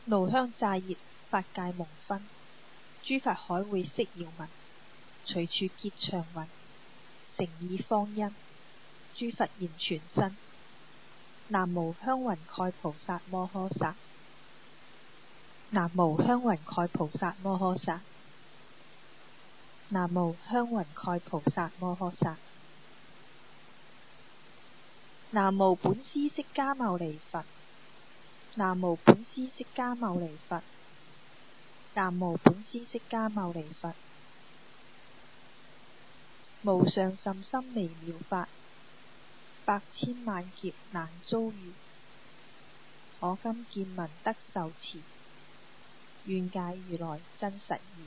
爐香乍熱，法界蒙昏。諸佛海會悉遙聞，隨處結祥雲。誠意方殷，諸佛現全身。南無香雲蓋菩薩摩訶薩。南無香雲蓋菩薩摩訶薩。南無香雲蓋菩薩摩訶薩。南無本師釋迦牟尼佛。南無本師釋迦牟尼佛。南無本師釋迦牟尼佛。無上甚深微妙法，百千萬劫難遭遇。我今見聞得受持，願解如來真實義。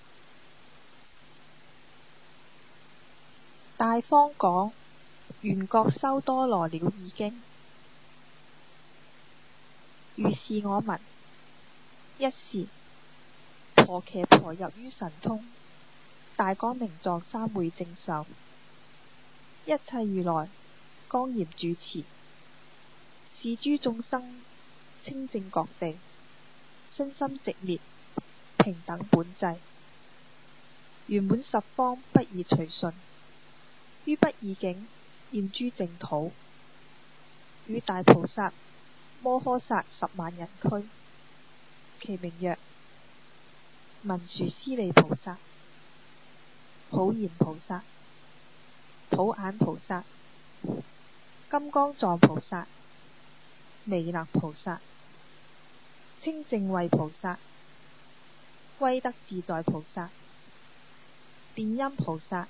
大方廣緣覺修多羅了義經。如是我聞，一時婆伽婆入於神通，大光明藏三會正受，一切如來莊嚴住持，是諸眾生清淨覺地，身心寂滅，平等本際，圓滿十方不二隨順，於不二境現諸淨土，與大菩薩摩訶薩10萬人俱，其名曰文殊師利菩薩、普賢菩薩、普眼菩薩、金剛藏菩薩、彌勒菩薩、清淨慧菩薩、威德自在菩薩、電音菩薩、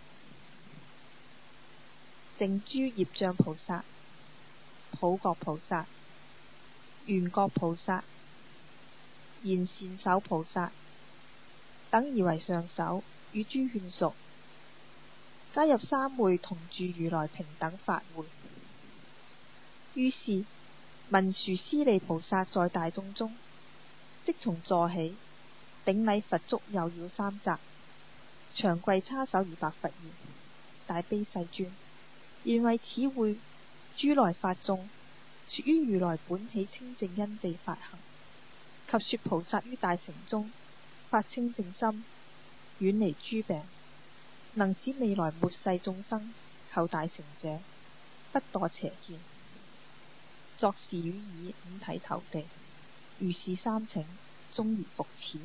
淨諸業障菩薩、普覺菩薩、緣覺菩薩、賢善手菩薩等而為上首，與諸眷屬加入三會，同住如來平等法會。於是文殊師利菩薩在大眾中，即從座起，頂禮佛足，右繞三匝，長跪叉手而白佛言：大悲世尊，願為此會諸來法眾，說於如來本起清淨因地法行，及說菩薩於大乘中發清淨心，遠離諸病，能使未來末世眾生求大成者，不墮邪見。作是語已，五體投地，如是三請，終而復始。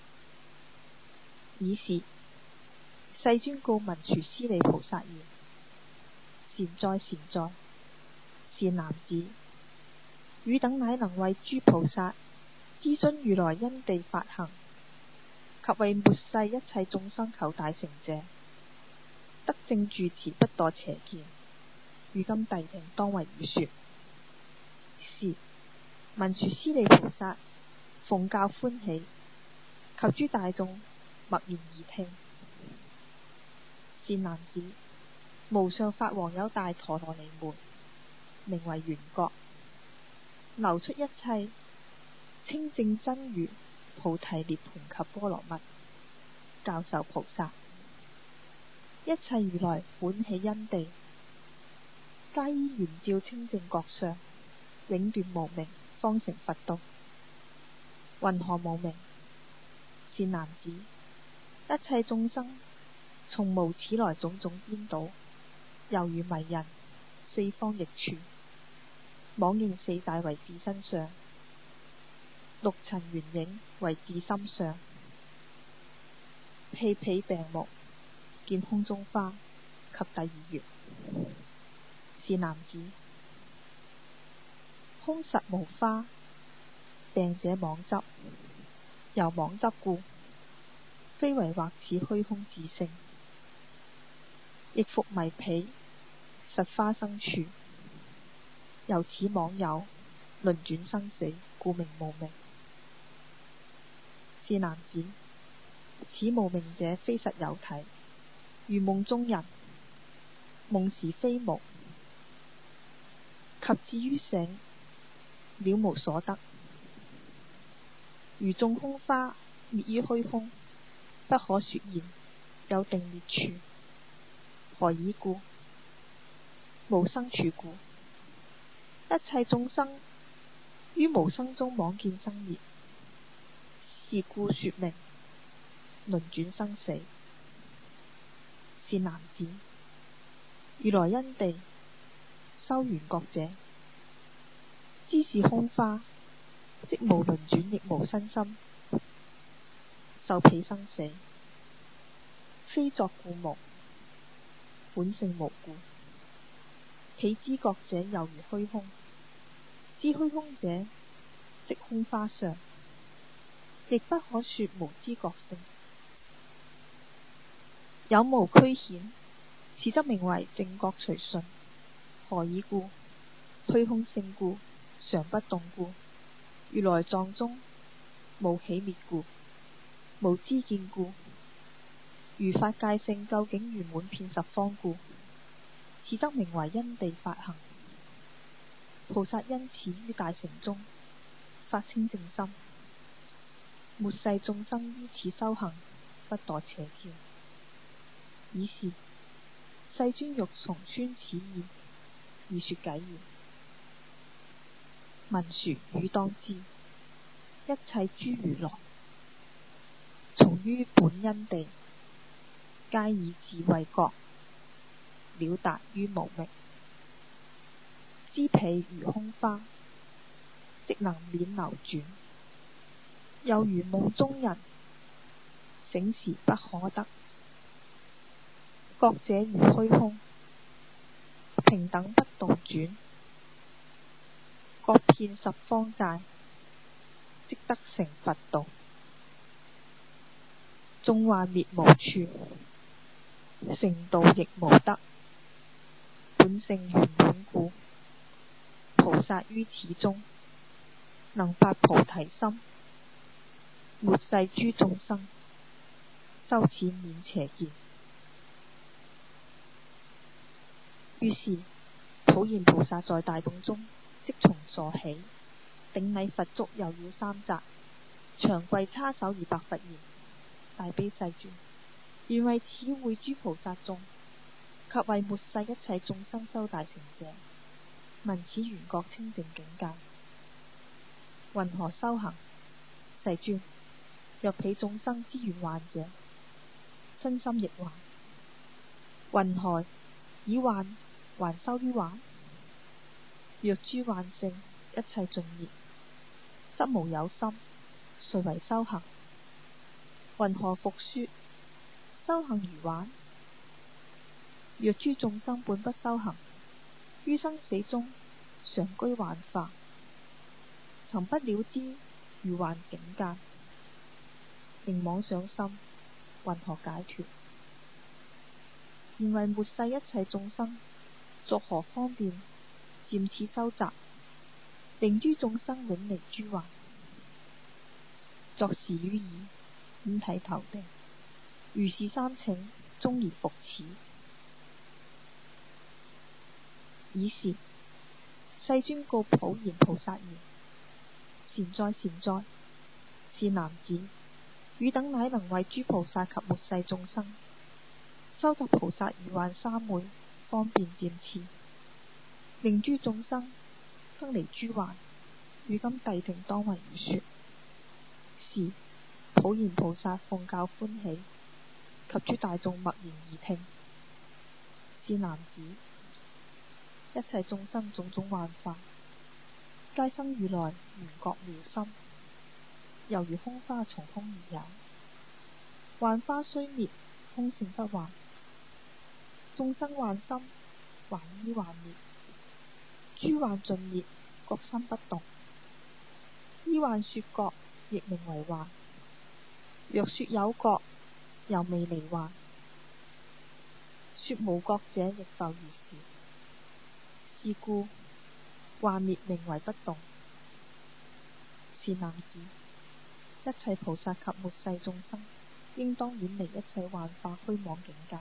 爾時世尊告文殊師利菩薩言：善哉善哉，善男子，汝等乃能為諸菩薩諮詢如來因地法行，及為末世一切眾生求大成者，得正住持，不墮邪見。如今諦聽，當為汝說。是文殊師利菩薩奉教歡喜，及諸大眾默然而聽。善男子，無上法王有大陀羅尼門，名為緣覺，流出一切清淨真如菩提涅槃及波羅蜜，教授菩薩一切如來本起因地，皆依圓照清淨覺相，永斷無明，方成佛道。云何無明？善男子，一切眾生從無始來種種顛倒，猶如迷人，四方逆處，妄認四大為自身相，六塵緣影為自心相，披彼病目，見空中花及第二緣。善男子，空實無花，病者妄執，由妄執故，非為或此虛空自性，亦復迷彼實花生處，由此妄有，輪轉生死，故名無明。善男子，此無明者非實有體，如夢中人，夢時非無，及至於醒，了無所得，如種空花滅於虛空，不可說言，有定滅處。何以故？無生處故。一切眾生於無生中妄見生滅， 是故說明輪轉生死。善男子，如來因地修緣覺者，知是空花，即無輪轉亦無身心，受彼生死，非作故無，本性無故。彼知覺者猶如虛空，知虛空者即空花相，亦不可說無知覺性。有無俱顯，此則名為正覺隨順。何以故？虛空性故，常不動故。如來藏中無起滅故，無知見故，如法界性究竟圓滿遍十方故。此則名為因地法行。菩薩因此於大乘中發清淨心，末世眾生依此修行，不墮邪見。爾時世尊欲重宣此義，而說偈言：文殊汝當知，一切諸如來，從於本因地，皆以智慧覺，了達於無明。知彼如空花，即能免流轉。又如夢中人，醒時不可得。覺者如虛空，平等不動轉。覺遍十方界，即得成佛道。縱幻滅無處，成道亦無得。本性圓滿故，菩薩於此中，能發菩提心。末世諸眾生，修此免邪見。於是普賢菩薩在大眾中即從座起，頂禮佛足，又繞三匝，長跪叉手而白佛言：大悲世尊，願為此會諸菩薩眾及為末世一切眾生修大成者，聞此緣覺清淨境界，云何修行？世尊，若彼眾生之緣患者，身心亦患，云何以患還修於患？若諸患性一切盡滅，則無有心，誰為修行？云何復說修行如患？若諸眾生本不修行，於生死中常居幻化，曾不了知如幻境界，仍妄想心，云何解脫？願為末世一切眾生，作何方便，漸次修習，令諸眾生永離諸患。作是於耳，五體投地，如是三請，終而復始。爾時世尊告普賢菩薩言：善哉善哉，善男子，汝等乃能為諸菩薩及末世眾生修習菩薩如幻三昧，方便漸次，令諸眾生得離諸患。汝今諦聽當為汝說。是普賢菩薩奉教歡喜，及諸大眾默然而聽。善男子，一切眾生種種幻化，皆生如來緣覺妙心，猶如空花從空而有。幻花雖滅，空性不壞。眾生幻心，還依幻滅。諸幻盡滅，覺心不動。依幻說覺，亦名為幻。若說有覺，猶未離幻。說無覺者，亦復如是。是故幻滅名為不動。善男子，一切菩薩及末世眾生，應當遠離一切幻化虛妄境界，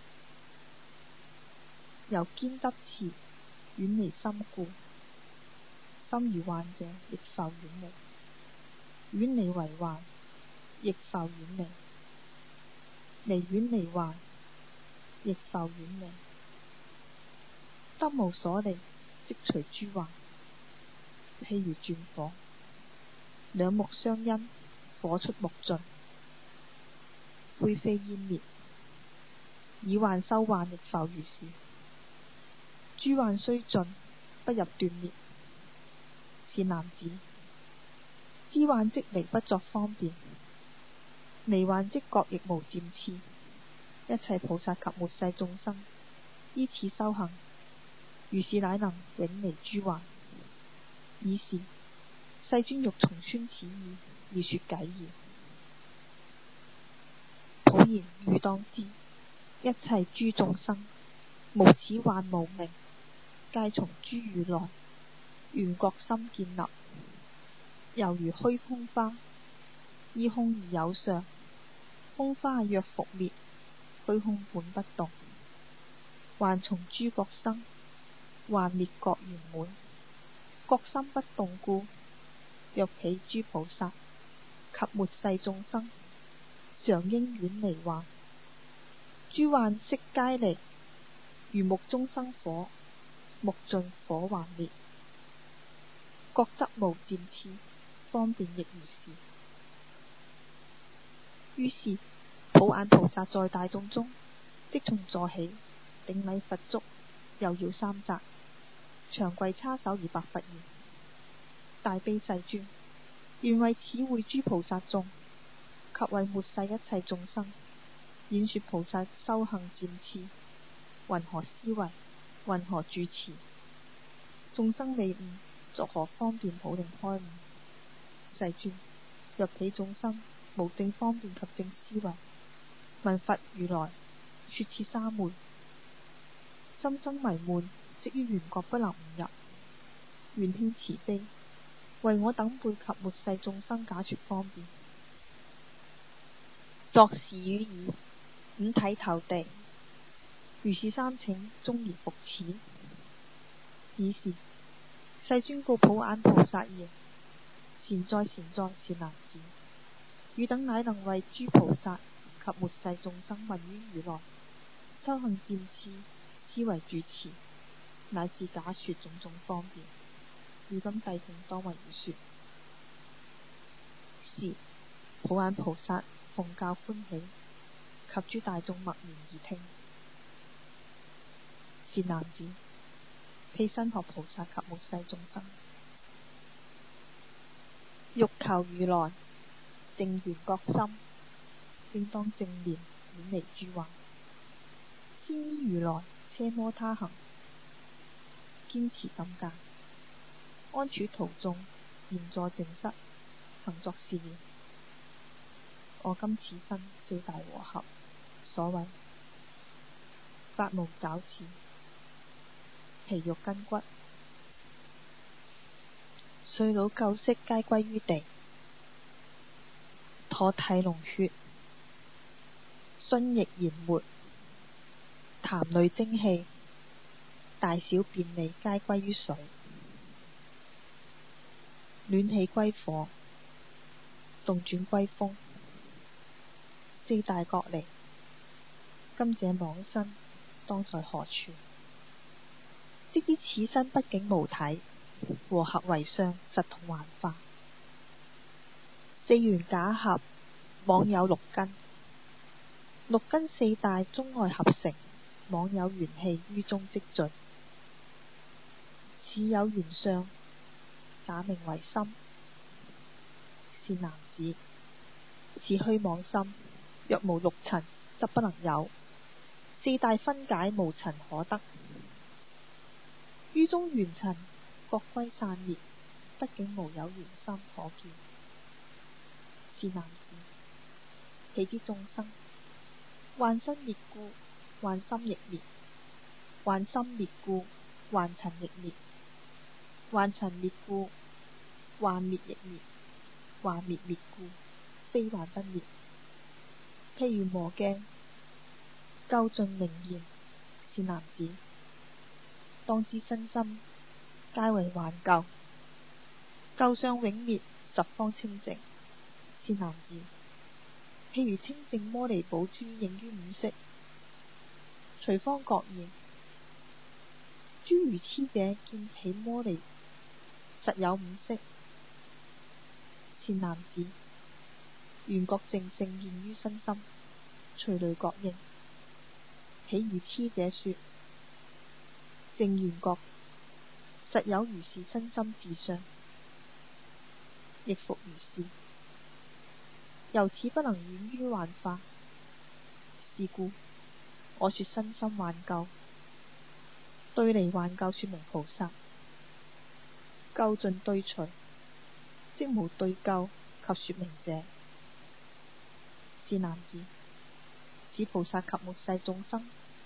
由堅執持，遠離心故。心如幻者，亦復遠離；遠離為幻，亦復遠離；離遠離幻，亦復遠離。得無所離，即除諸幻。譬如轉火，兩木相因， 火出木盡，灰飛煙滅。以患修患亦復如是。諸患雖盡，不入斷滅。善男子，知患即離不作方便，離患即覺亦無漸次。一切菩薩及末世眾生依此修行，如是乃能永離諸患。爾時世尊欲重宣此義，而說偈言：普賢汝當知，一切諸眾生無始患無明，皆從諸如來緣覺心建立。猶如虛空花，依空而有相，空花若復滅，虛空本不動。還從諸覺生，還滅覺圓滿。覺心不動故，若彼諸菩薩及末世眾生，常應遠離患。諸患悉皆離，如木中生火，木盡火還滅。覺則無漸次，方便亦如是。於是普眼菩薩在大眾中，即從座起，頂禮佛足，又繞三匝，長跪叉手而白佛言：大悲世尊，願為此會諸菩薩眾及為末世一切眾生，演說菩薩修行漸次，云何思維，云何住持？眾生未悟，作何方便普令開悟？世尊，若彼眾生無正方便及正思維，聞佛如來說此三會，心生迷悶，即於緣覺不能悟入。願興慈悲，為我等輩及末世眾生假說方便。作是語已，五體投地，如是三請，終而復始。爾時世尊告普眼菩薩言：善哉善哉，善男子，汝等乃能為諸菩薩及末世眾生聞於如來修行漸次，思維住持，乃至假說種種方便。如今諦聽當為汝說。是普眼菩薩奉教歡喜，及諸大眾默然而聽。善男子，彼身學菩薩及末世眾生，欲求如來淨緣覺心，應當正念遠離諸患。先依如來奢摩他行，堅持禁戒，安處途眾，嚴坐靜室，行作是言：我今此身四大和合，所謂髮毛爪齒，皮肉筋骨，歲老舊識皆歸於地。唾涕膿血，津液涎沫，痰澪精氣，大小便利皆歸於水。暖氣歸火，動轉歸風，四大各離。今這妄身當在何處？即知此身畢竟無體，和合為相，實同幻化。四緣假合，妄有六根，六根四大中外合成，妄有緣氣於中積聚。此有緣相，假名為心。善男子，此虛妄心，若無六塵，則不能有。四大分解，無塵可得。於中緣塵各歸散滅，畢竟無有緣心可見。善男子，彼啲眾生，幻身滅故，幻心亦滅；幻心滅故，幻塵亦滅；幻塵滅故，幻滅亦滅；幻滅滅故，非幻不滅。譬如磨鏡，垢盡明現。善男子，當知身心皆為幻垢，垢相永滅，十方清淨。善男子，譬如清淨摩尼寶珠映於五色，隨方覺現。諸愚癡者見彼摩尼實有五色。善男子， 緣覺淨性現於身心，隨類覺應。譬如痴者說，淨緣覺實有如是身心自相，亦復如是。由此不能遠於幻化，是故我說身心幻構，對離幻構說明菩薩。究盡對隨，即無對究及說明者。是男子，此菩薩及末世眾生，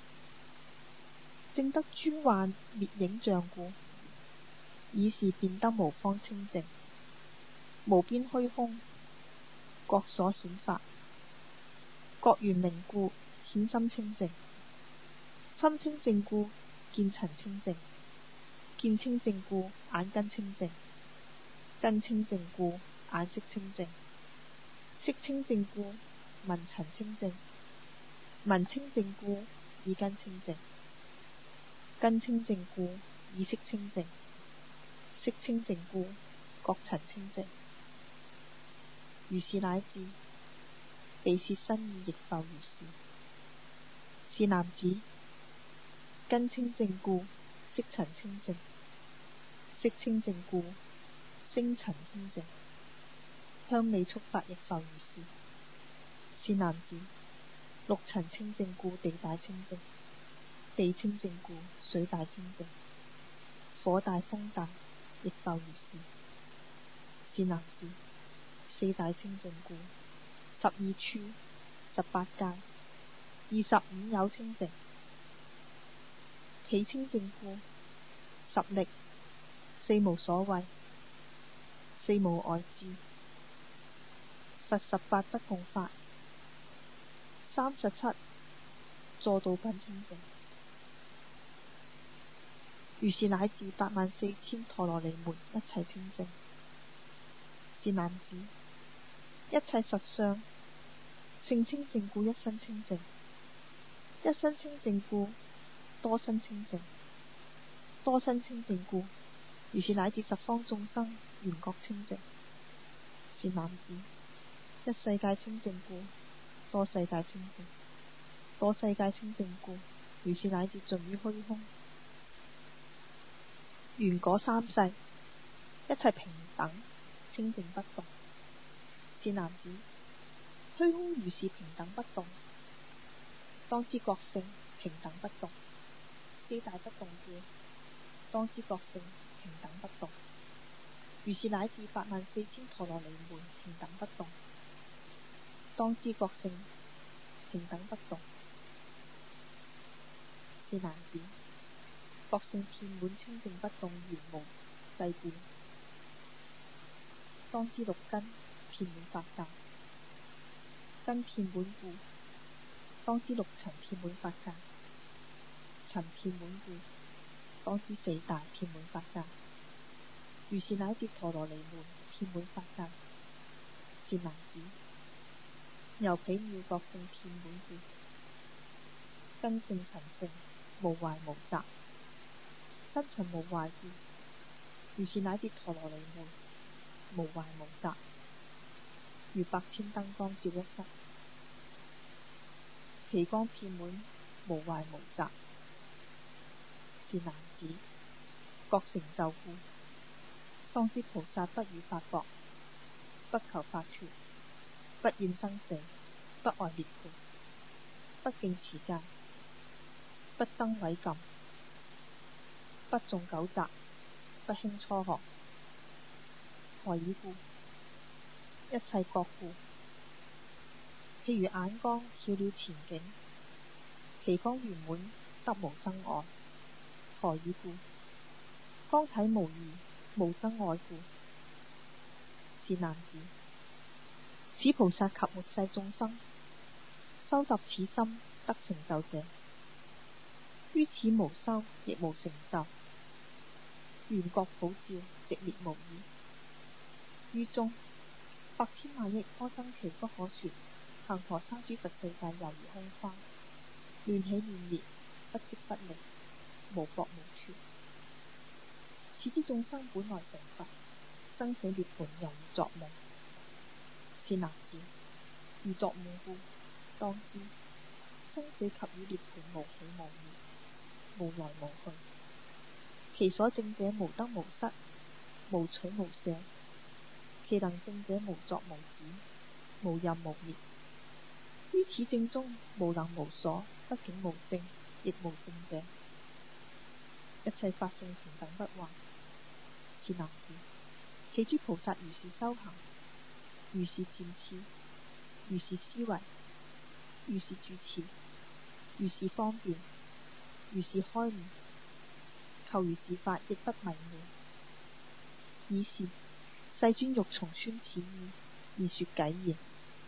證得諸幻滅影像故，以是便得無方清淨，無邊虛空，覺所顯法，覺圓明故顯心清淨，心清淨故見塵清淨，見清淨故眼根清淨，根清淨故眼識清淨，識清淨故聞塵清淨，聞清淨故耳根清淨，根清淨故意識清淨，識清淨故覺塵清淨。如是乃至彼舌身意亦復如是。是男子，根清淨故識塵清淨，識清淨故聲塵清淨，香味觸法亦復如是。是男子，六塵清淨故地大清淨，地清淨故水大清淨，火大風大亦復如是。是男子，四大清淨故12處18界25有清淨，彼清淨故10力4無所畏4無礙智，佛18不共法37助道品清淨。如是乃至84000陀羅尼門一切清淨。是男子，一切實相性清淨故一身清淨，一身清淨故多身清淨，多身清淨故如是乃至十方眾生緣覺清淨。是男子，一世界清淨故多世界清淨，多世界清淨故如是乃至盡於虛空。緣果三世一切平等清淨不動。是男子，虛空如是平等不動，當知覺性平等不動，四大不動故，當知覺性平等不動。如是乃至84000陀羅尼門平等不動，當知覺性平等不動。是男子，覺性遍滿清淨不動圓無際故，當知六根遍滿法界，根遍滿故，當知六塵遍滿法界，塵遍滿故，當知四大遍滿法界。如是乃至陀羅尼門遍滿法界。是男子，由彼妙覺性遍滿故，根性塵性無壞無雜，根塵無壞故，如是乃至陀羅尼門無壞無雜，如百千燈光照一室，其光遍滿無壞無雜。是男子，覺成就故，當知菩薩不與法搏，不求法脫，不厭生死，不愛涅槃，不敬持戒，不憎違禁，不重九雜，不輕初學。何以故？一切覺故。譬如眼光曉了前境，其光圓滿得無憎愛。何以故？光體無異，無憎愛故。是男子，此菩薩及末世眾生，修習此心得成就者，於此無修亦無成就，緣覺普照，直滅無異。於中百千萬億阿僧祇不可說，恒河沙諸佛世界猶如空花，亂起亂滅，不即不離，無縛無脫。此之眾生本來成佛，生死涅槃猶如作夢。是男子， 如作夢故，當知生死及與涅槃無起無滅，無來無去。其所證者無得無失，無取無捨。其能證者無作無止，無任無滅。於此證中無能無所，不竟無證，亦無證者。一切法性平等不壞。善男子，其諸菩薩如是修行，如是漸次，如是思維，如是住持，如是方便，如是開悟，求如是法亦不迷了。爾時世尊欲重宣此義，而說偈言：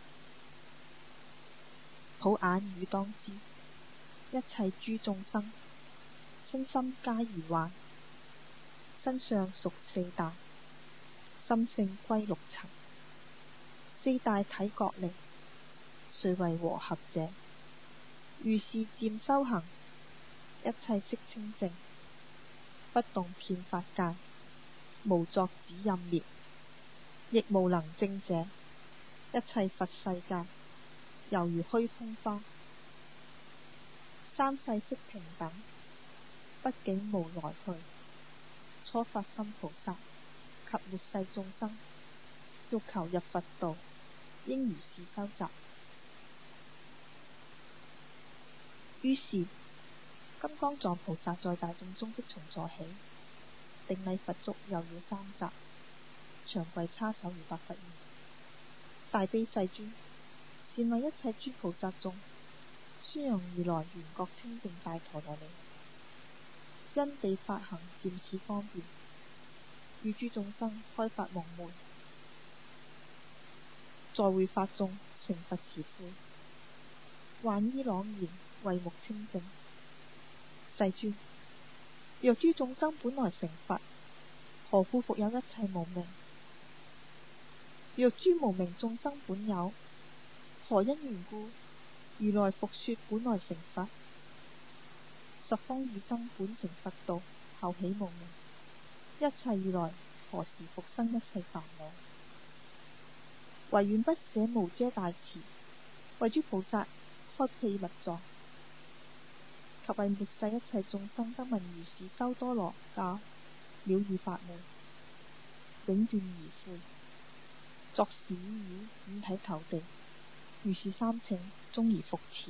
普眼汝當知，一切諸眾生，身心皆如幻，身相屬四大，心性歸六塵。四大體各離，誰為和合者？如是漸修行，一切悉清淨，不動遍法界，無作止任滅，亦無能證者。一切佛世界，猶如虛空花。三世悉平等，不竟無來去。初發心菩薩及末世眾生，欲求入佛道，應如是修習。於是金剛藏菩薩在大眾中即從座起，頂禮佛足，又繞三匝，長跪叉手如白佛言：大悲世尊，善為一切諸菩薩眾宣揚如來圓覺清淨解陀羅尼，因地法行漸次方便，與諸眾生開發蒙門，在會法中成佛慈悔，幻衣朗然，慧目清淨。世尊，若諸眾生本來成佛，何故復有一切無明？若諸無明眾生本有，何因緣故如來復說本來成佛？十方異生本成佛道，後起無明，一切如來何時復生一切煩惱？唯願不捨無遮大慈，為諸菩薩開秘密座，及為末世一切眾生得聞如是修多羅教妙義法門，永斷疑悔，作是語五體投地，如是三請，終而復始。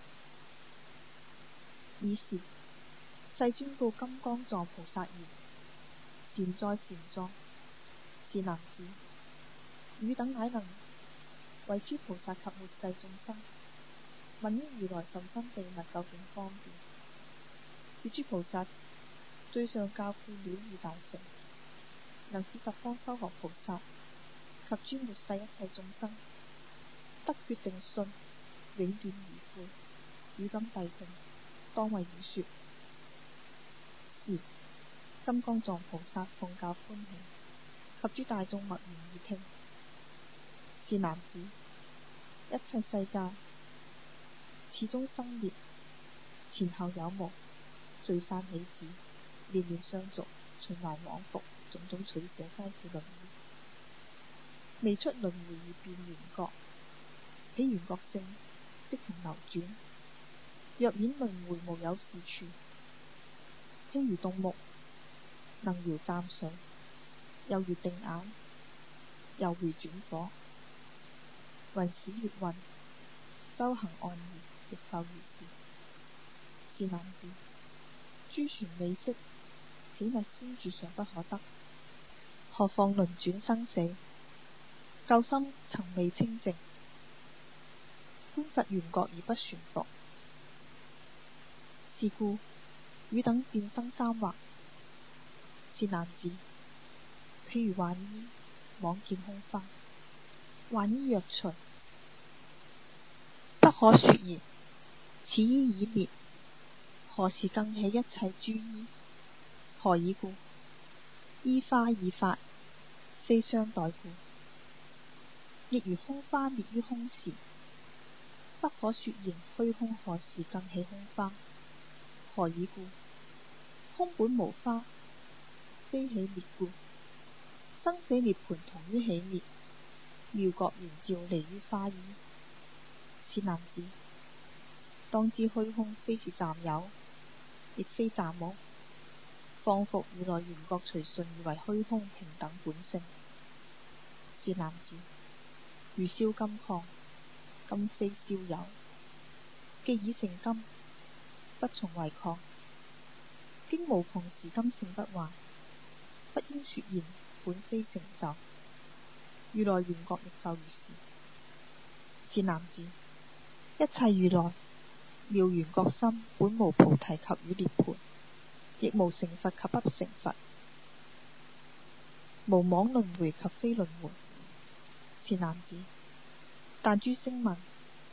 爾時世尊告金剛藏菩薩言：善哉善哉，善男子，汝等乃能為諸菩薩及末世眾生問於如來甚深秘密究竟方便，是諸菩薩最上教誨了義大成，能使十方修學菩薩及諸末世一切眾生得決定信，永斷疑悔。汝今諦聽，當為汝說。是金剛藏菩薩奉教歡喜，及諸大眾默然而聽。善男子，一切世界始終生滅，前後有無，聚散起止，念念相續，循環往復，種種取捨，皆是輪迴。未出輪迴而變緣覺，起緣覺性即同流轉。若免輪迴無有是處，譬如動木能搖蘸水，又如定眼，又如轉火。雲使月運，周行岸移，亦復如是。善男子，諸船未識，彼物先住尚不可得，何況輪轉生死？救心曾未清淨，觀佛緣覺而不旋伏。是故汝等便生三惑。善男子，譬如幻衣妄見空花，幻衣若除，不可說言，此衣已滅，何時更起一切諸衣？何以故？衣花已發，非相待故。亦如空花滅於空時，不可說言虛空何時更起空花？何以故？空本無花，非起滅故。生死涅槃同於起滅，妙覺圓照離於花衣。 善男子，當知虛空非是暫有，亦非暫無，況復如來緣覺隨順而為虛空平等本性。善男子，如燒金礦，金非燒有，既已成金，不從為礦，經無窮時金性不壞，不應說言本非成就。如來緣覺亦復如是。善男子，一切如來妙緣覺心本無菩提及與涅槃，亦無成佛及不成佛，無妄輪迴及非輪迴。善男子，但諸聲聞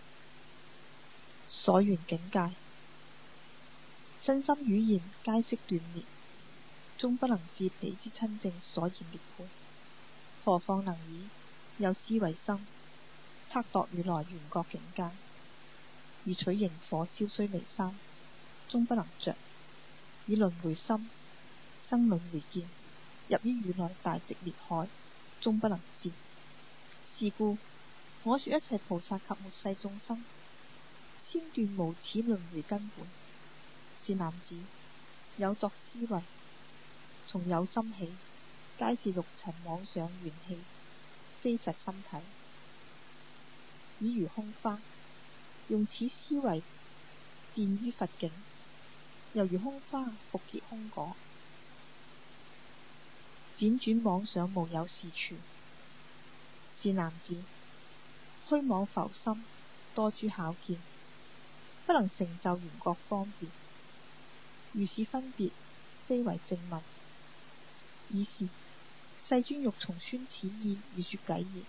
所緣境界，身心語言皆悉斷滅，終不能至彼之親證所言涅槃，何況能以有思惟心測度如來緣覺境界？如取螢火燒須彌山，終不能着；以輪迴心生輪迴見，入於如來大寂滅海，終不能至。是故我說一切菩薩及末世眾生，先斷無始輪迴根本。善男子，有作思惟，從有心起，皆是六塵妄想緣起，非實心體。以如空花，用此思維見於佛境，猶如空花復結空果，輾轉妄想無有是處。善男子，虛妄浮心，多諸巧見，不能成就緣覺方便。如是分別，非為正問。爾時世尊欲重宣此意而說偈言：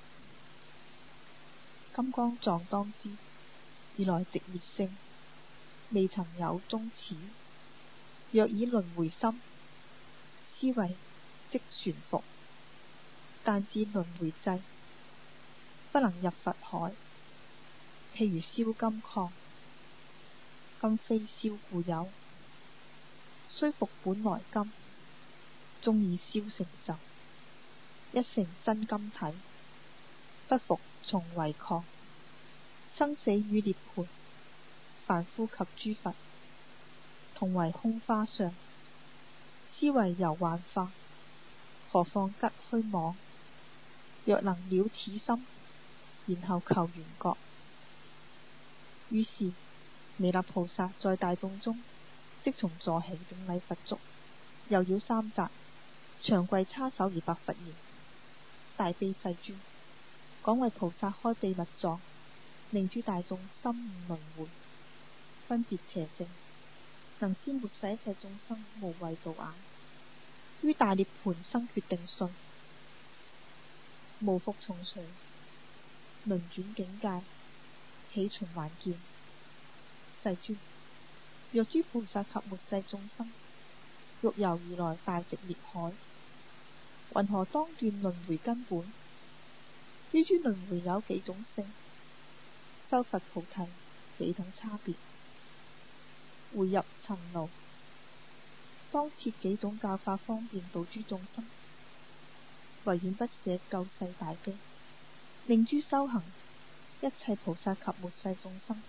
金剛藏當知，如來寂滅性，未曾有終始。若以輪迴心思惟，即旋伏，但至輪迴際，不能入佛海。譬如燒金礦，金非燒故有，雖復本來金，終已燒成就。一成真金體，不復從為礦。生死與涅槃，凡夫及諸佛，同為空花相，思惟猶幻化，何況吉虛妄？若能了此心，然後求緣覺。於是彌勒菩薩在大眾中，即從座起頂禮佛足，又繞三匝，長跪叉手而白佛言：大悲世尊，廣為菩薩開秘密藏，令諸大眾深悟輪迴，分別邪正，能先末世一切眾生無畏道眼，於大涅槃生決定信，無復重隨，輪轉境界，起循環見。世尊，若諸菩薩及末世眾生，欲遊如來大寂滅海，云何當斷輪迴根本？於諸輪迴有幾種性？修佛菩提幾等差別？回入塵勞，當設幾種教化方便度諸眾生？唯願不捨救世大悲，令諸修行一切菩薩及末世眾生，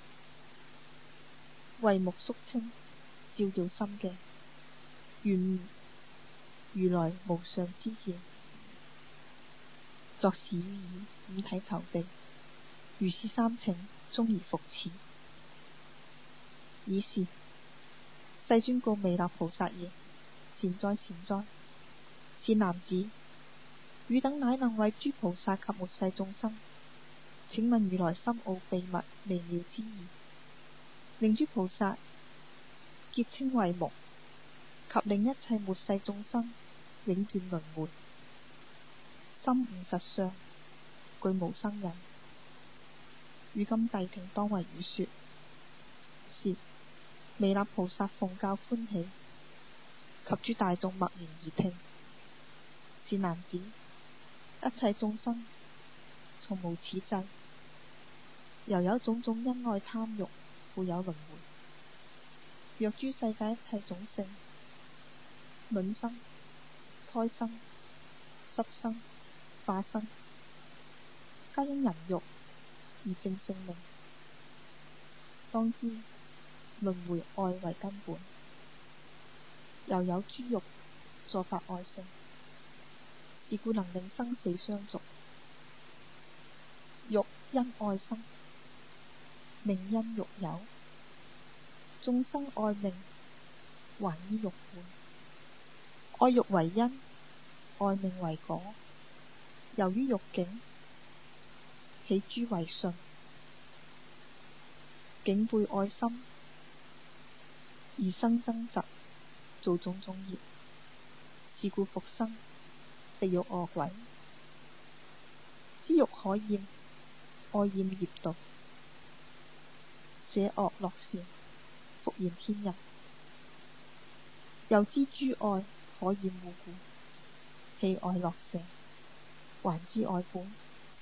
慧目肅清，照照心鏡，願如來無上知見。作是語已，五體投地，如是三請，終而復辭。爾時世尊告彌勒菩薩言：善哉善哉，善男子，汝等乃能為諸菩薩及末世眾生，請問如來深奧秘密微妙之義，令諸菩薩結清慧目，及令一切末世眾生永斷輪迴，深悟實相，具無生忍。汝今諦聽當為汝說。是彌勒菩薩奉教歡喜，及諸大眾默然而聽。善男子，一切眾生從無始際，猶有種種因愛貪欲，故有輪迴。若諸世界一切種性，卵生、胎生、濕生、化生，皆因人欲而證性命， 當知輪迴愛為根本，又有諸欲助發愛性，是故能令生死相續。欲因愛生，命因欲有，眾生愛命，還於欲本。愛欲為因，愛命為果。由於欲境，起諸違順，境背愛心，而生爭執，造種種業。是故復生地獄餓鬼。知欲可厭，愛厭業道，捨惡樂善，復現天人。又知諸愛可厭惡故，棄愛樂捨，還知愛本。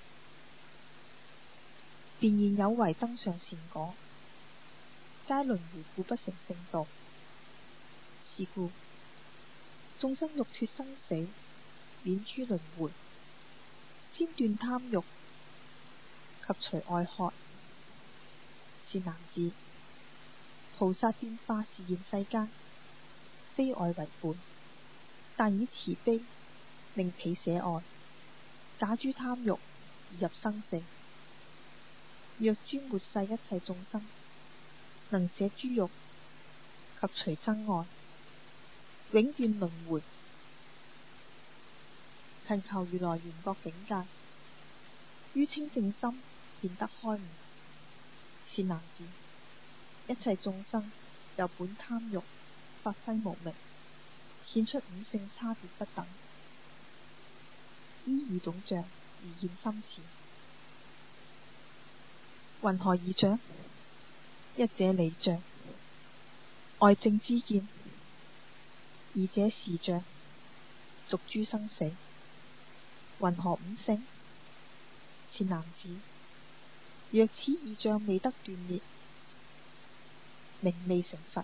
便現有為增上善果，皆輪迴故不成聖道。是故眾生欲脫生死，免諸輪迴，先斷貪欲，及除愛渴。善男子，菩薩變化示現世間，非愛為本，但以慈悲令彼捨愛，假諸貪欲而入生死。若諸末世一切眾生，能捨諸欲及除憎愛，永斷輪迴，勤求如來緣覺境界，於清淨心便得開悟。善男子，一切眾生由本貪欲發揮無明，顯出五性差別不等，依二種相而現心持。云何二相？一者理相，愛正知見；二者事相，續諸生死。云何五性？善男子，若此二相未得斷滅，名未成佛。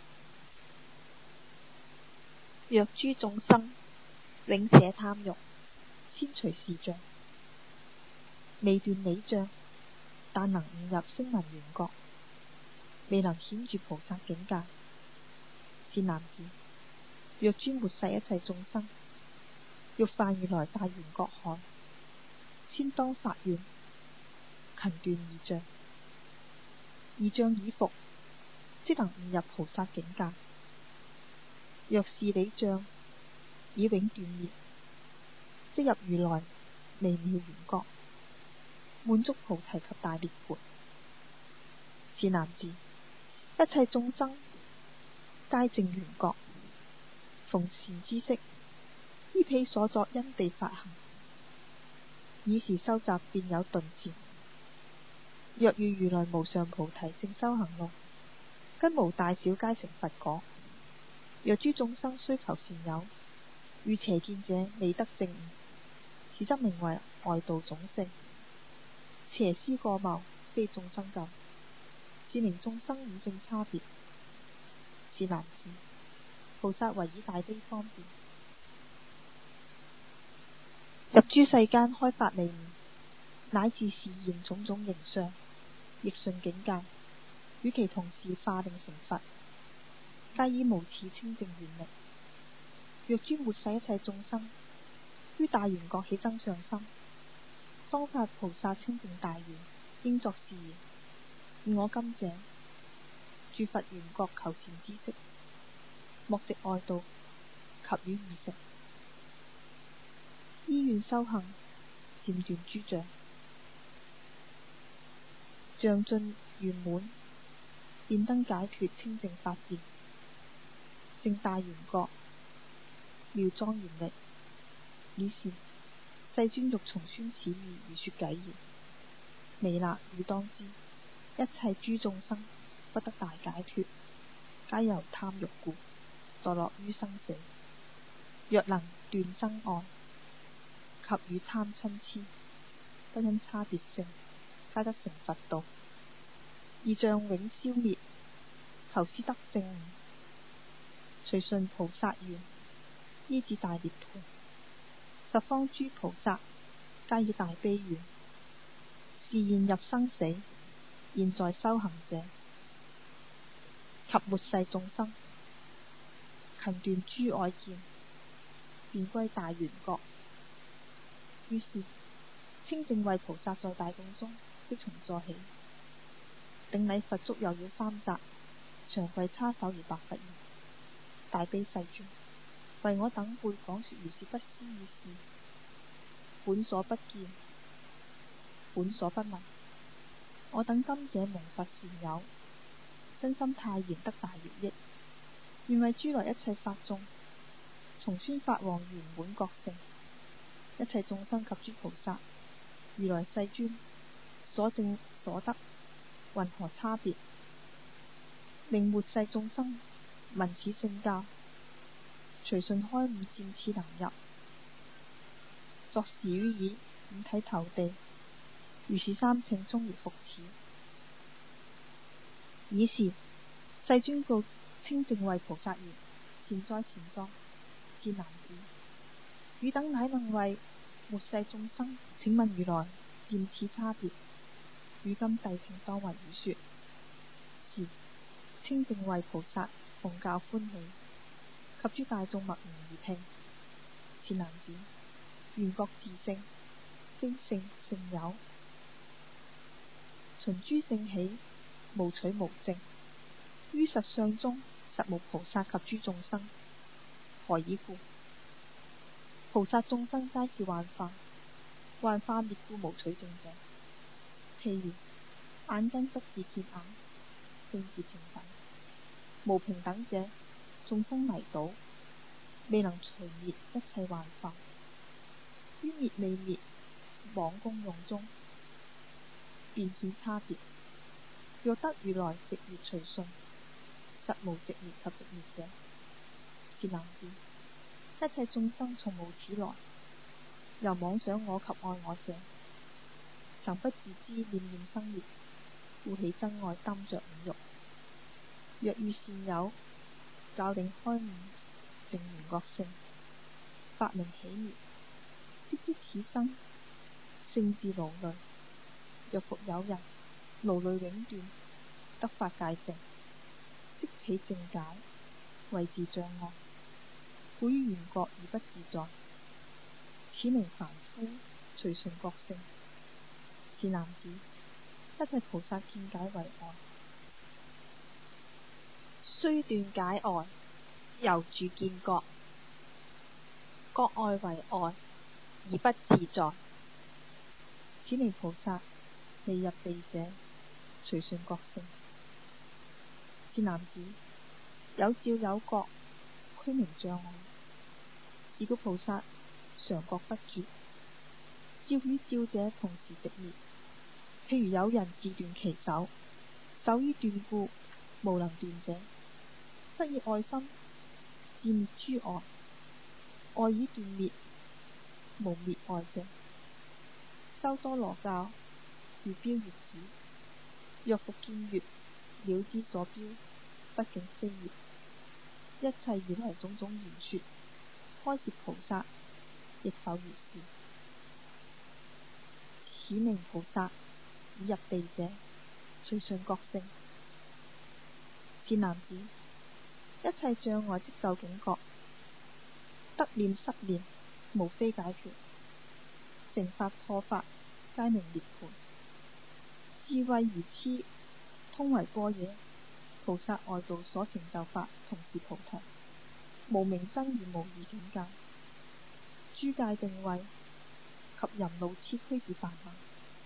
若諸眾生永捨貪欲，先除事相，未斷理相，但能悟入聲聞緣覺，未能顯住菩薩境界。善男子，若諸末世一切眾生欲犯如來大緣覺海，先當發願，勤斷二相。二相已伏，即能悟入菩薩境界。若是理相已永斷滅，即入如來微妙緣覺，滿足菩提及大涅槃。善男子，一切眾生皆證緣覺，逢善知識，依彼所作因地發行，以時收集便有頓漸。若遇如來無上菩提正修行路，根無大小皆成佛果。若諸眾生雖求善友，遇邪見者未得正悟，此則名為外道種性。邪思過謬，非眾生救，是名眾生五性差別。善男子，菩薩唯以大悲方便，入諸世間開發利悟，乃至示現種種形相，亦順境界，與其同時化令成佛，皆以無始清淨願力。若諸末世一切眾生於大緣覺起增上心，當發菩薩清淨大願，應作是言：願我今者住佛緣覺求善知識，莫藉外道及於二乘，依願修行，漸斷諸障，障盡圓滿，便登解脫清淨法殿，證大緣覺，妙莊嚴力。爾時世尊欲重宣此義而說偈言：彌勒汝當知，一切諸眾生不得大解脫，皆由貪欲故，墮落於生死。若能斷憎愛，及與貪嗔癡，不因差別性，皆得成佛道。二障永消滅，求施得正悟，隨順菩薩願，依止大涅槃。十方諸菩薩皆以大悲願，示現入生死，現在修行者， 及末世眾生，勤斷諸愛見，便歸大圓覺。於是清淨慧菩薩在大眾中即從座起，頂禮佛足，又繞三匝，長跪叉手而白佛言：大悲世尊，為我等輩講說如是不思議事，本所不見，本所不聞。我等今者蒙佛善友，身心泰然，得大饒益，願為諸來一切法眾，重宣法王圓滿覺性。一切眾生及諸菩薩，如來世尊所證所得，云何差別？令末世眾生聞此聖教，隨順開悟，漸次能入。作時於已五體投地，如是三乘中而復始。爾時世尊告清淨慧菩薩言：善哉善哉，善男子，汝等乃能為末世眾生，請問如來漸次差別？汝今諦聽，當為汝說。時清淨慧菩薩奉教歡喜，及諸大眾默然而聽。善男子，緣覺自性，非性性有，循諸性起，無取無證。於實相中，實無菩薩及諸眾生。何以故？菩薩眾生皆是幻化，幻化滅故無取證者。譬如眼根不自見眼，性自平等，無平等者，眾生迷倒，未能除滅一切幻化。於滅未滅，妄功用中，便顯差別。若得如來直滅隨順，實無直滅及直滅者。善男子，一切眾生從無始來，由妄想我及愛我者，曾不自知念念生滅，故起憎愛，耽着五欲。若遇善友，教令開悟，證圓覺性，法名喜滅，即知此生性自勞累。若復有人勞累永斷，得法界淨，即起正解，謂自障礙，故於圓覺而不自在。此名凡夫隨順覺性。善男子，一切菩薩見解為愛，雖斷解外，猶住見覺，覺外為愛，而不自在。此名菩薩未入地者，隨順覺性。善男子，有照有覺，俱名障礙。是故菩薩常覺不絕，照與照者同時直滅。譬如有人自斷其手，手於斷故無能斷者，則以愛心自滅諸愛，愛以斷滅，無滅愛者。修多羅教，如標月子，若復見月，了知所標，畢竟非月。一切如來種種言說，開示菩薩，亦復如是。此名菩薩已入地者，隨順覺性。善男子，一切障礙即究竟覺，得念失念，無非解脫。成法破法，皆名涅槃。智慧如痴，通為般若。菩薩外道所成就法，同是菩提。無明增而無異境界，諸界定位及淫怒痴俱是煩惱。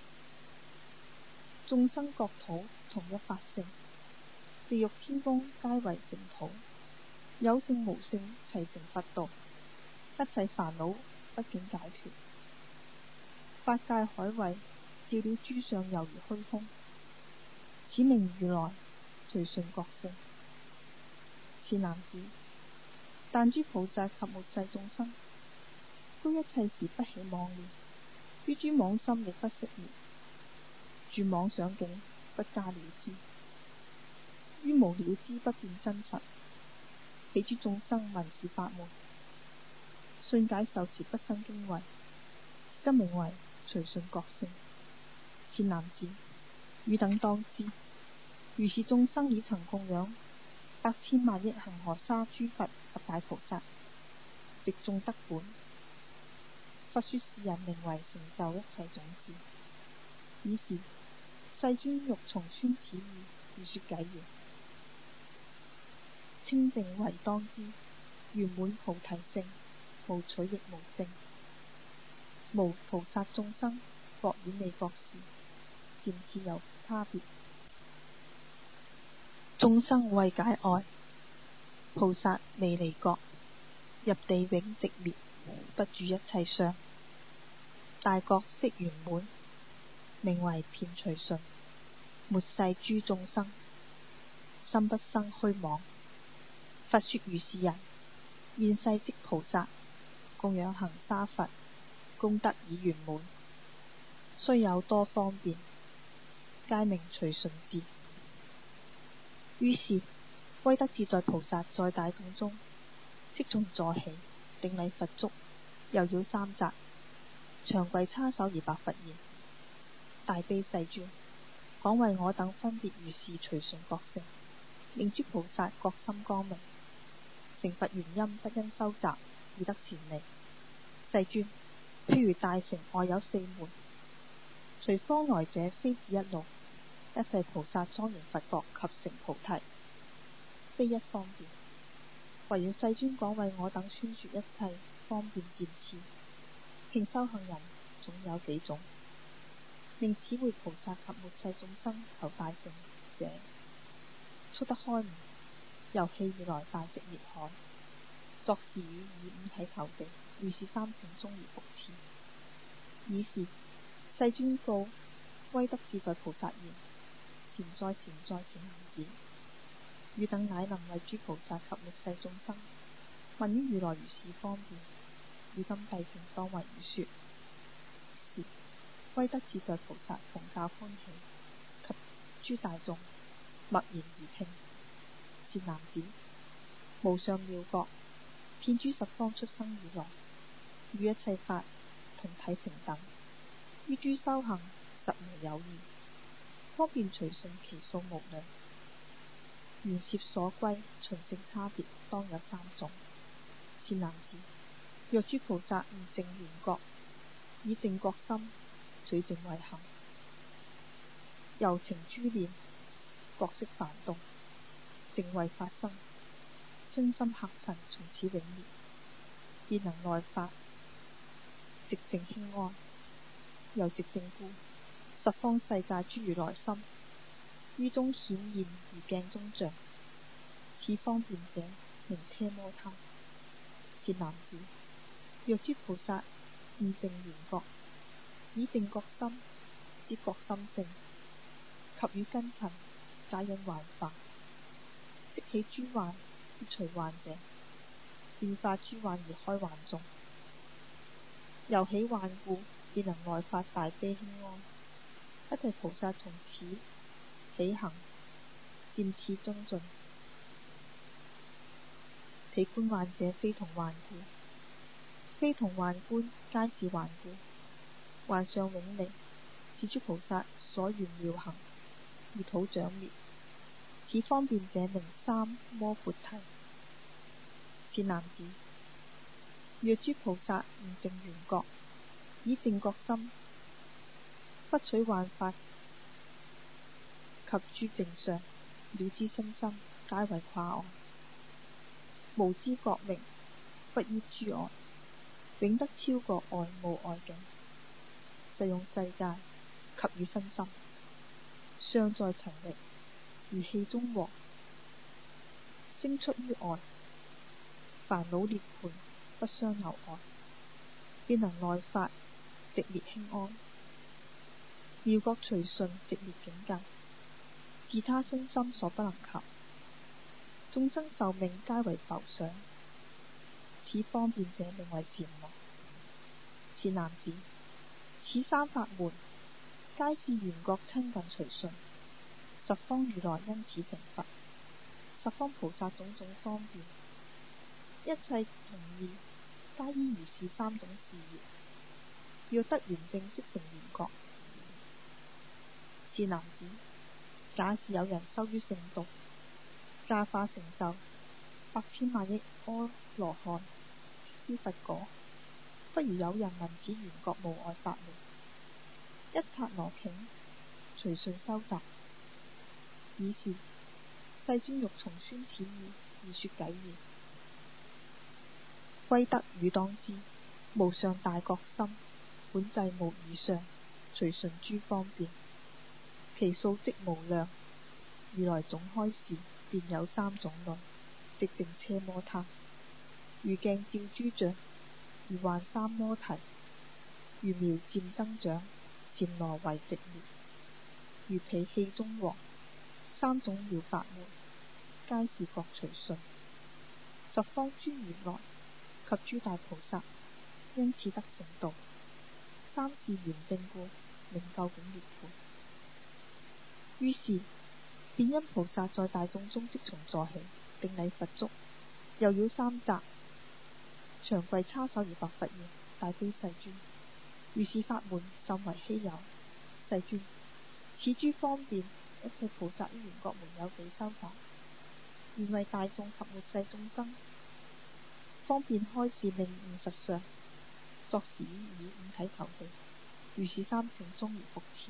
眾生國土同一法性，地獄天宮皆為淨土。有性無性齊成佛道，一切煩惱畢竟解脫。法界海位照了諸相，猶如虛空。此名如來隨順覺性。善男子，但諸菩薩及末世眾生，居一切時不起妄念，於諸妄心亦不息滅，住妄想境，不加了知。於無了知不辨真實，彼諸眾生聞是法門，信解受持不生驚畏，今名為隨順覺性。善男子，汝等當知，如是眾生已曾供養百千萬億恒河沙諸佛及大菩薩，植種德本。佛說是人名為成就一切種子。爾時世尊欲重宣此義，如說偈言：清淨唯當知，圓滿菩提性，無取亦無證。無菩薩眾生，各遠離各事，漸次有差別。眾生為解愛，菩薩未離覺，入地永寂滅，不住一切相。大覺悉圓滿，名為遍隨順。末世諸眾生，心不生虛妄。佛說如是人，現世即菩薩，供養恒沙佛，功德已圓滿。雖有多方便，皆名隨順智。於是威德自在菩薩在大眾中，即從座起，頂禮佛足，又繞三匝，長跪叉手而白佛言：大悲世尊，廣為我等分別如是隨順覺性，令諸菩薩覺心光明。成佛原因不因修習而得善利。世尊，譬如大城外有四門，隨方來者非只一路，一切菩薩莊嚴佛國及成菩提，非一方便。唯願世尊廣為我等宣說一切方便漸次。並修行人總有幾種，令此會菩薩及末世眾生求大乘者，速得開悟，由氣而來大寂滅海，作是語以五體投地，如是三乘中而復次。爾時世尊告威德自在菩薩言：善哉善哉善男子，汝等乃能為諸菩薩及末世眾生，聞於如來如是方便，汝今諦聽當為汝說。是威德自在菩薩逢教歡喜，及諸大眾默然而聽。善男子，無上妙覺，遍諸十方出生以來，與一切法同體平等，於諸修行實無有異，方便隨順其數無量。緣攝所歸隨性差別，當有三種。善男子，若諸菩薩悟淨圓覺，以淨覺心取淨為行，柔情諸念，覺識梵動，淨慧發生，身心客塵從此永滅，便能內發寂靜輕安。由寂靜故，十方世界諸如來心於中顯現如鏡中像，此方便者名奢摩他。善男子，若諸菩薩悟淨圓覺，以淨覺心知覺心性，及與根塵皆因幻化，即起諸幻以除幻者，變化諸幻而開幻眾。由起幻故，便能內發大悲輕安。一切菩薩從此起行，漸次精進。彼觀幻者非同幻故，非同幻觀皆是幻故。幻相永離，是諸菩薩所願妙行，而土長滅。此方便者名三摩缽提。善男子，若諸菩薩悟淨圓覺，以淨覺心，不取幻法及諸淨相，了知身心皆為跨愛，無知覺明，不依諸愛，永得超過愛無愛境。實用世界及與身心，相在塵力，如氣中和，聲出於外，煩惱涅槃不相留礙，便能內發寂滅輕安。妙覺隨順寂滅境界，自他身心所不能及，眾生壽命皆為浮想。此方便者名為禪那。善男子，此三法門，皆是緣覺親近隨順，十方如來因此成佛，十方菩薩種種方便，一切同意，皆依如是三種事業。若得圓正即成圓覺。善男子，假使有人修於聖道， 假化成就百千萬億阿羅漢諸佛果，不如有人聞此緣覺無礙法門，一剎那頃隨順收集。爾時世尊欲重宣此義而說偈言：歸德汝當知，無上大覺心，本際無異相，隨順諸方便，其數即無量。如來總開示，便有三種類：寂靜奢摩他，如鏡照諸像，如幻三摩提，如苗漸增長，禪那為寂滅，如彼氣中王。三種妙法門，皆是各隨順。十方諸如來及諸大菩薩，因此得成道。三是圓正故，名究竟涅槃。於是便因菩薩在大眾中即從座起，頂禮佛足，又繞三匝，長跪叉手而白佛言：大悲世尊，如是法門甚為稀有。世尊，此諸方便，一切菩薩於緣覺門有幾修習？願為大眾及末世眾生，方便開示令悟實相。作時以五體投地，如是三乘中而復此。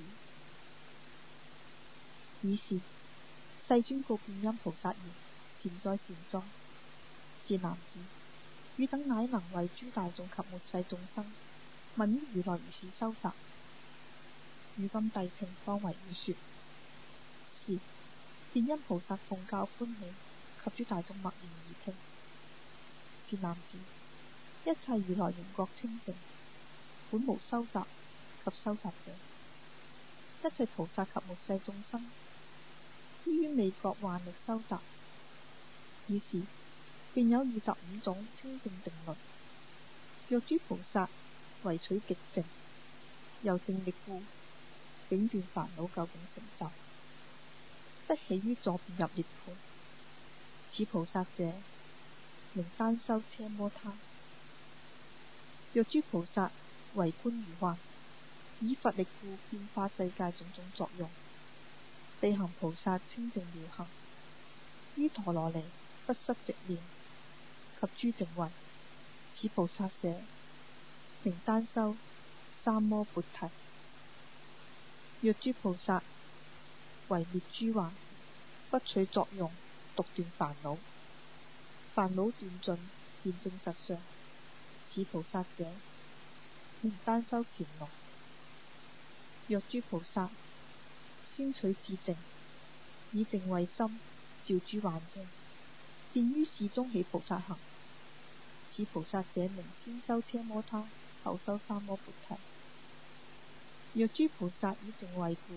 爾時世尊告辯音菩薩言：善哉善哉，善男子，汝等乃能為諸大眾及末世眾生，聞於如來如是修習。如今諦聽，當為汝說。是辯音菩薩奉教歡喜，及諸大眾默然而聽。善男子，一切如來緣覺清淨，本無修習及修習者。一切菩薩及末世眾生，於未覺幻力修習。爾時便有25種清淨定律。若諸菩薩唯取極靜，由靜力故，永斷煩惱，究竟成就，不起於坐便入涅槃。此菩薩者，名單修奢摩他。若諸菩薩為觀如幻，以佛力故變化世界種種作用，備行菩薩清淨妙行，於陀羅尼不失寂念及諸淨慧。此菩薩者，名單修三摩缽提。若諸菩薩為滅諸患，不取作用，獨斷煩惱，煩惱斷盡，見證實相。此菩薩者，名單修禪那。若諸菩薩先取自淨，以淨慧心照諸幻境，便於事中起菩薩行。此菩薩者，名先修奢摩他，後修三摩缽提。若諸菩薩以淨慧故，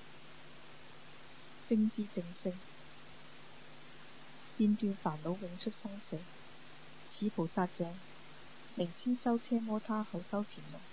正智淨性，便斷煩惱，永出生死。此菩薩者，名先修奢摩他，後修禪那。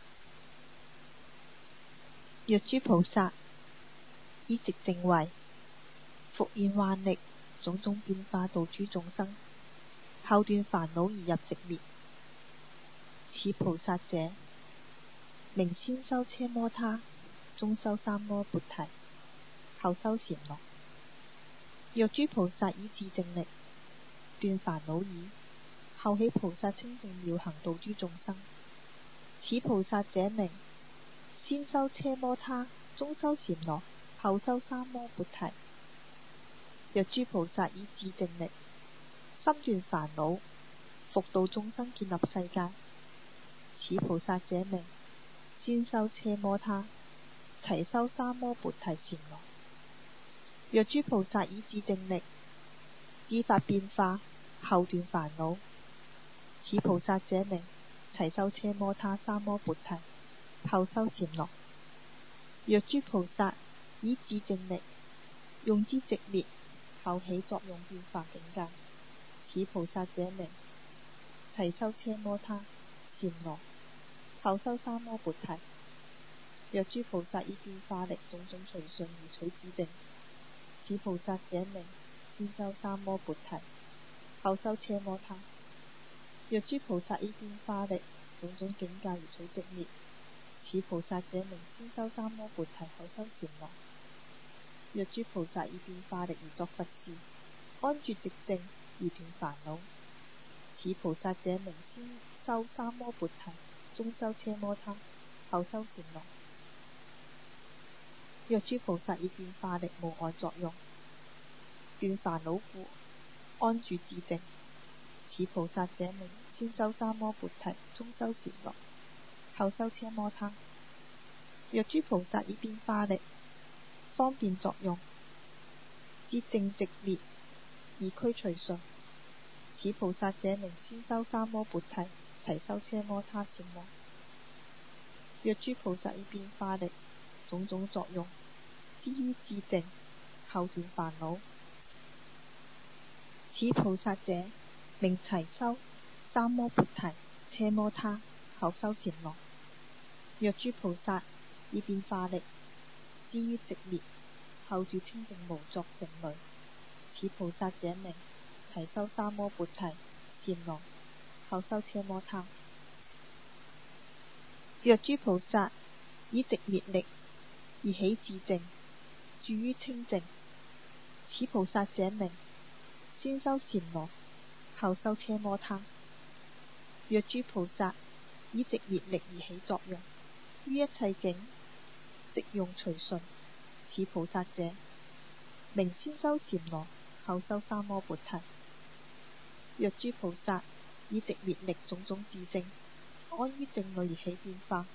若諸菩薩以寂淨慧，復現幻力，種種變化度諸眾生，後斷煩惱而入寂滅。此菩薩者，名先修奢摩他，中修三摩缽提，後修禪那。若諸菩薩以自淨力斷煩惱已，後起菩薩清淨妙行度諸眾生。此菩薩者名先修奢摩他，中修禪那，後修三摩缽提。若諸菩薩以自淨力心斷煩惱，復度眾生建立世界。此菩薩者名先修奢摩他，齊修三摩缽提禪那。若諸菩薩以自淨力智法變化，後斷煩惱。此菩薩者名齊修奢摩他三摩缽提，後修禪那。若諸菩薩以自淨力用之寂滅，後起作用變化境界。此菩薩者名齊修奢摩他禪那，後修三摩缽提。若諸菩薩以變化力種種隨順而取自淨，此菩薩者名先修三摩缽提，後修奢摩他。若諸菩薩以變化力種種境界而取寂滅，此菩薩者名先修三摩缽提，後修禪那。若諸菩薩以變化力而作佛事， 安住寂靜而斷煩惱。此菩薩者名先修三摩缽提，中修奢摩他，後修禪那。若諸菩薩以變化力無礙作用，斷煩惱故，安住自靜，此菩薩者名先修三摩缽提，中修禪那，後修奢摩他。若諸菩薩以變化力方便作用，知正直滅而俱隨順，此菩薩者名先修三摩缽提，齊修奢摩他禪那。若諸菩薩以變化力種種作用，知於自靜，後斷煩惱，此菩薩者名齊修三摩缽提，奢摩他，後修禪那。若諸菩薩以變化力知於寂滅，後住清淨無作靜慮，此菩薩者名齊修三摩缽提，禪那，後修奢摩他。若諸菩薩以寂滅力而起自靜，住於清淨，此菩薩者名先修禪那，後修奢摩他。若諸菩薩以寂滅力而起作用，於一切境即用隨順，此菩薩者名先修禪那，後修三摩缽提。若諸菩薩以寂滅力種種自性，安於靜慮而起變化，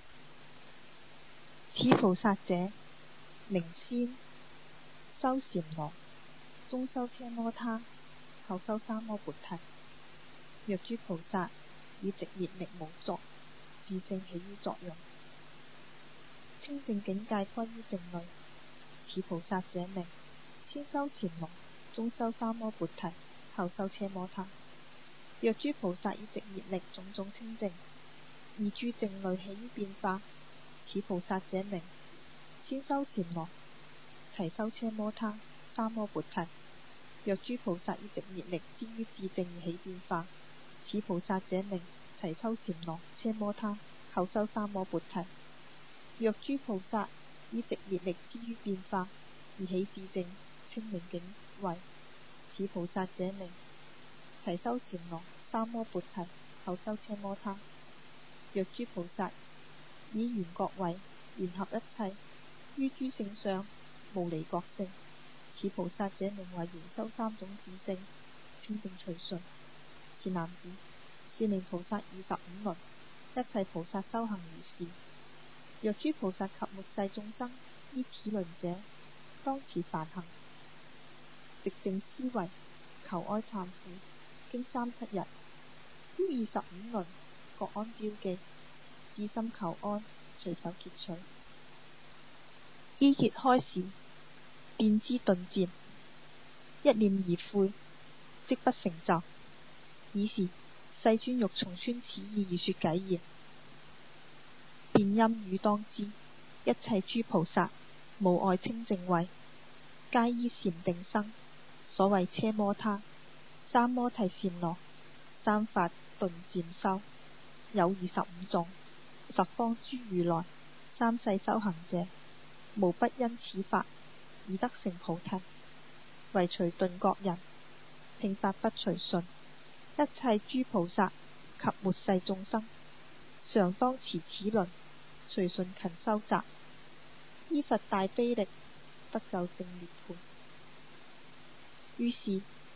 此菩薩者名先修禪那，中修奢摩他，後修三摩缽提。若諸菩薩以寂滅力無作自性起於作用，清淨境界歸於靜慮，此菩薩者名先修禪那，中修三摩缽提，後修奢摩他。若諸菩薩以寂滅力種種清淨而住靜慮起於變化，此菩薩者名先修禪那，齊修奢摩他，三摩缽提。若諸菩薩以寂滅力知於自靜而起變化，此菩薩者名齊修禪那，奢摩他，後修三摩缽提。若諸菩薩以寂滅力知於變化而起自靜清明境位，此菩薩者名齊修禪那，三摩缽提，後修奢摩他。若諸菩薩以緣覺位緣合一切，於諸性相無離覺性，此菩薩者名為緣修三種自性，清淨隨順。是男子，是名菩薩25輪，一切菩薩修行如是。若諸菩薩及末世眾生依此輪者，當持梵行，寂靜思維，求哀懺悔，經3、7日，於25輪各安標記，至心求安，隨手揭取。依揭開時，便知頓漸，一念而悔，即不成就。爾時世尊欲重宣此義而說偈言：便因汝當知，一切諸菩薩無礙清淨位，皆依禪定生，所謂奢摩他、三摩提禪那、三法頓漸修，有25種，十方諸如來三世修行者，無不因此法而得成菩提。唯除頓覺人，聽法不隨順，一切諸菩薩及末世眾生，常當持此輪，隨順勤修習，依佛大悲力，得究證涅槃。於是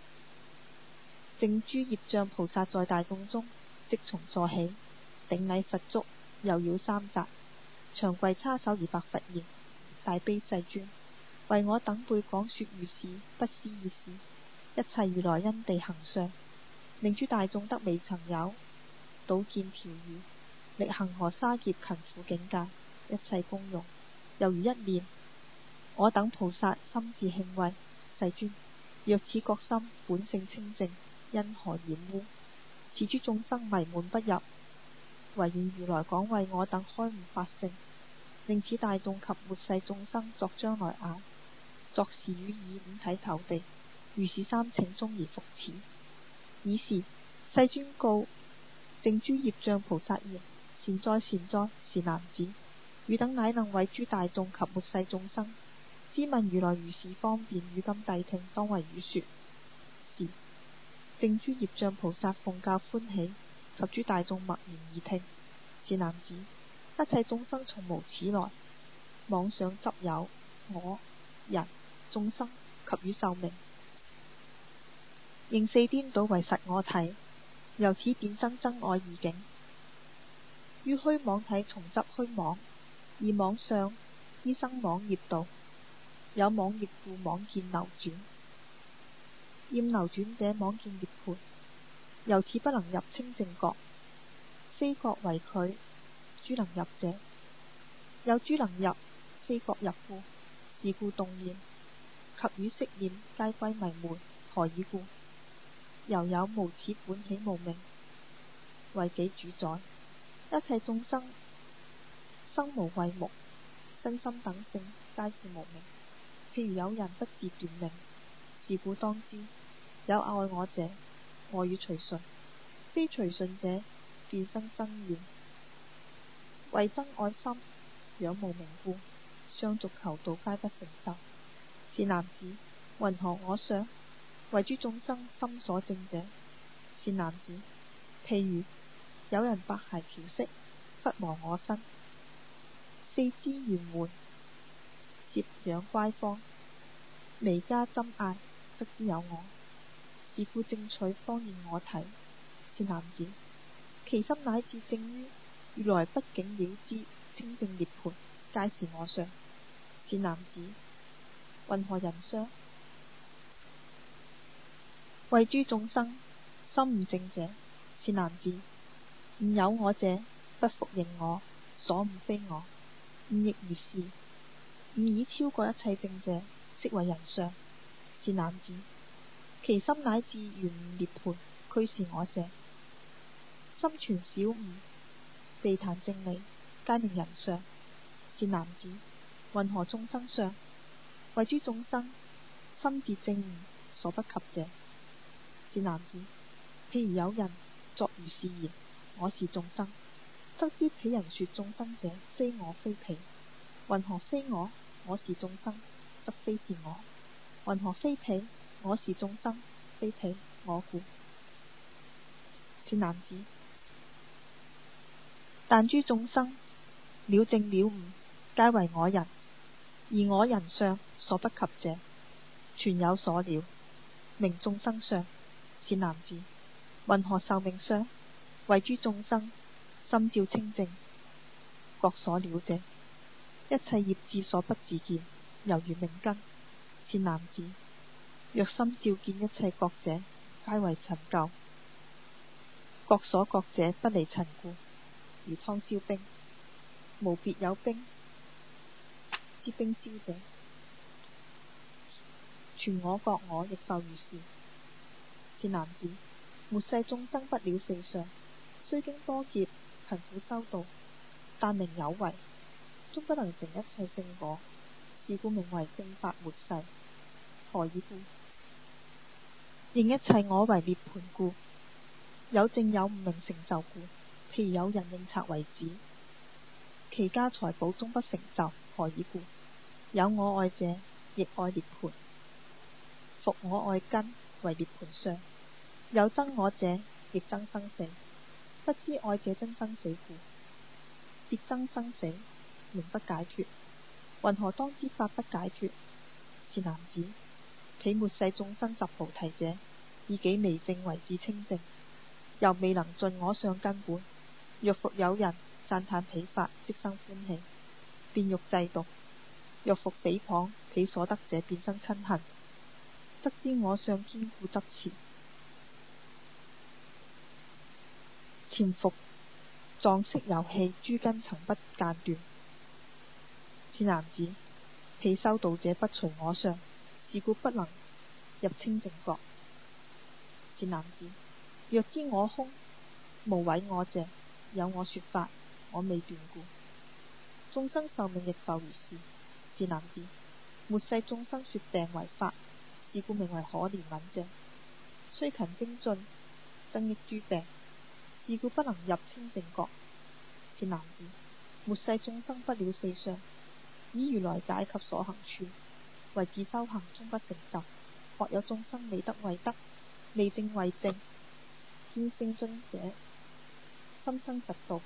淨諸業障菩薩在大眾中即從座起，頂禮佛足，右繞三匝，長跪叉手而白佛言：大悲世尊，為我等輩講說如是不思議事，一切如來因地行相，令諸大眾得未曾有，倒見調御，力恒河沙劫勤苦境界，一切功用，猶如一念。我等菩薩心自慶慰，世尊，若此覺心本性清淨，因何染污？此諸眾生迷滿不入，唯願如來廣為我等開悟法性，令此大眾及末世眾生作將來眼，作時語意五體投地，如是三請中而復此。爾時世尊告淨諸業障菩薩言：善哉善哉，是男子，汝等乃能為諸大眾及末世眾生知聞如來如是方便，汝今諦聽，當為汝說。 正諸業障菩薩奉教歡喜，及諸大眾默然而聽。是男子，一切眾生從無始來，妄想執有我、人、眾生及與壽命，認四顛倒為實我體，由此便生憎愛二境。於虛妄體從執虛妄，而妄相依生妄業道，有妄業故妄見流轉，厭流轉者妄見涅槃，由此不能入清淨覺，非覺為佢諸能入者，有諸能入，非覺入故，是故動念及與識念皆歸迷昧。何以故？猶有無始本起無明，為己主宰，一切眾生生無慧目，身心等性皆是無明。譬如有人不自斷命，是故當知，有愛我者，愛與隨順，非隨順者，便生憎怨。為憎愛心，仰無明故，相續求道皆不成就。是男子，云何我相？為諸眾生心所證者。是男子，譬如有人百骸調色，忽忘我身，四肢圓緩，攝養乖方，微加針艾，則知有我。是故正取方現我體。是男子，其心乃至證於如來畢竟了知清淨涅槃，皆是我相。是男子，云何人相？為諸眾生心悟正者。是男子，悟有我者，不復認我，所悟非我。悟亦如是，悟已超過一切證者，悉為人相。是男子，其心乃至圓悟涅槃，俱是我者。心存小悟，避談正理，皆名人相。是男子，云何眾生相？為諸眾生心自證悟，所不及者。是男子，譬如有人作如是言：我是眾生，則知彼人說眾生者，非我非彼。云何非我？我是眾生，則非是我。云何非彼？我是眾生，非彼我故。是男子，但諸眾生了證了悟，皆為我人，而我人相所不及者，全有所了，名眾生相。是男子，云何壽命相？為諸眾生心照清淨，覺所了者，一切業智所不自見，猶如命根。是男子，若心照見一切覺者，皆為塵垢，覺所覺者不離塵故，如湯燒冰，無別有冰之冰燒者，全我覺我亦復如是。是男子，末世眾生不了四相，雖經多劫勤苦修道，但名有為，終不能成一切聖果，是故名為正法末世。何以故？認一切我為涅槃故，有證有悟名成就故。譬如有人認賊為子，其家財寶終不成就。何以故？有我愛者，亦愛涅槃，復我愛根為涅槃相。有憎我者，亦憎生死，不知愛者真生死故，別憎生死，名不解脫。云何當知法不解脫？是男子，彼末世眾生集菩提者，以己微證為至清淨，猶未能盡我相根本。若復有人讚歎彼法，即生歡喜，便欲制毒；若復誹謗彼所得者，便生瞋恨，則知我相堅固執持，潛伏藏識遊戲，諸根曾不間斷。是男子，彼修道者不隨我相，是故不能入清淨覺。是男子，若知我空，無毀我者，有我說法，我未斷故，眾生壽命亦復如是。是男子，末世眾生說病為法，是故名為可憐憫者，雖勤精進，增益諸病，是故不能入清淨覺。是男子，末世眾生不了四相，以如來解及所行處，為自修行終不成就。或有眾生未得慧德， 未正為正，見聖進者心生嫉妒，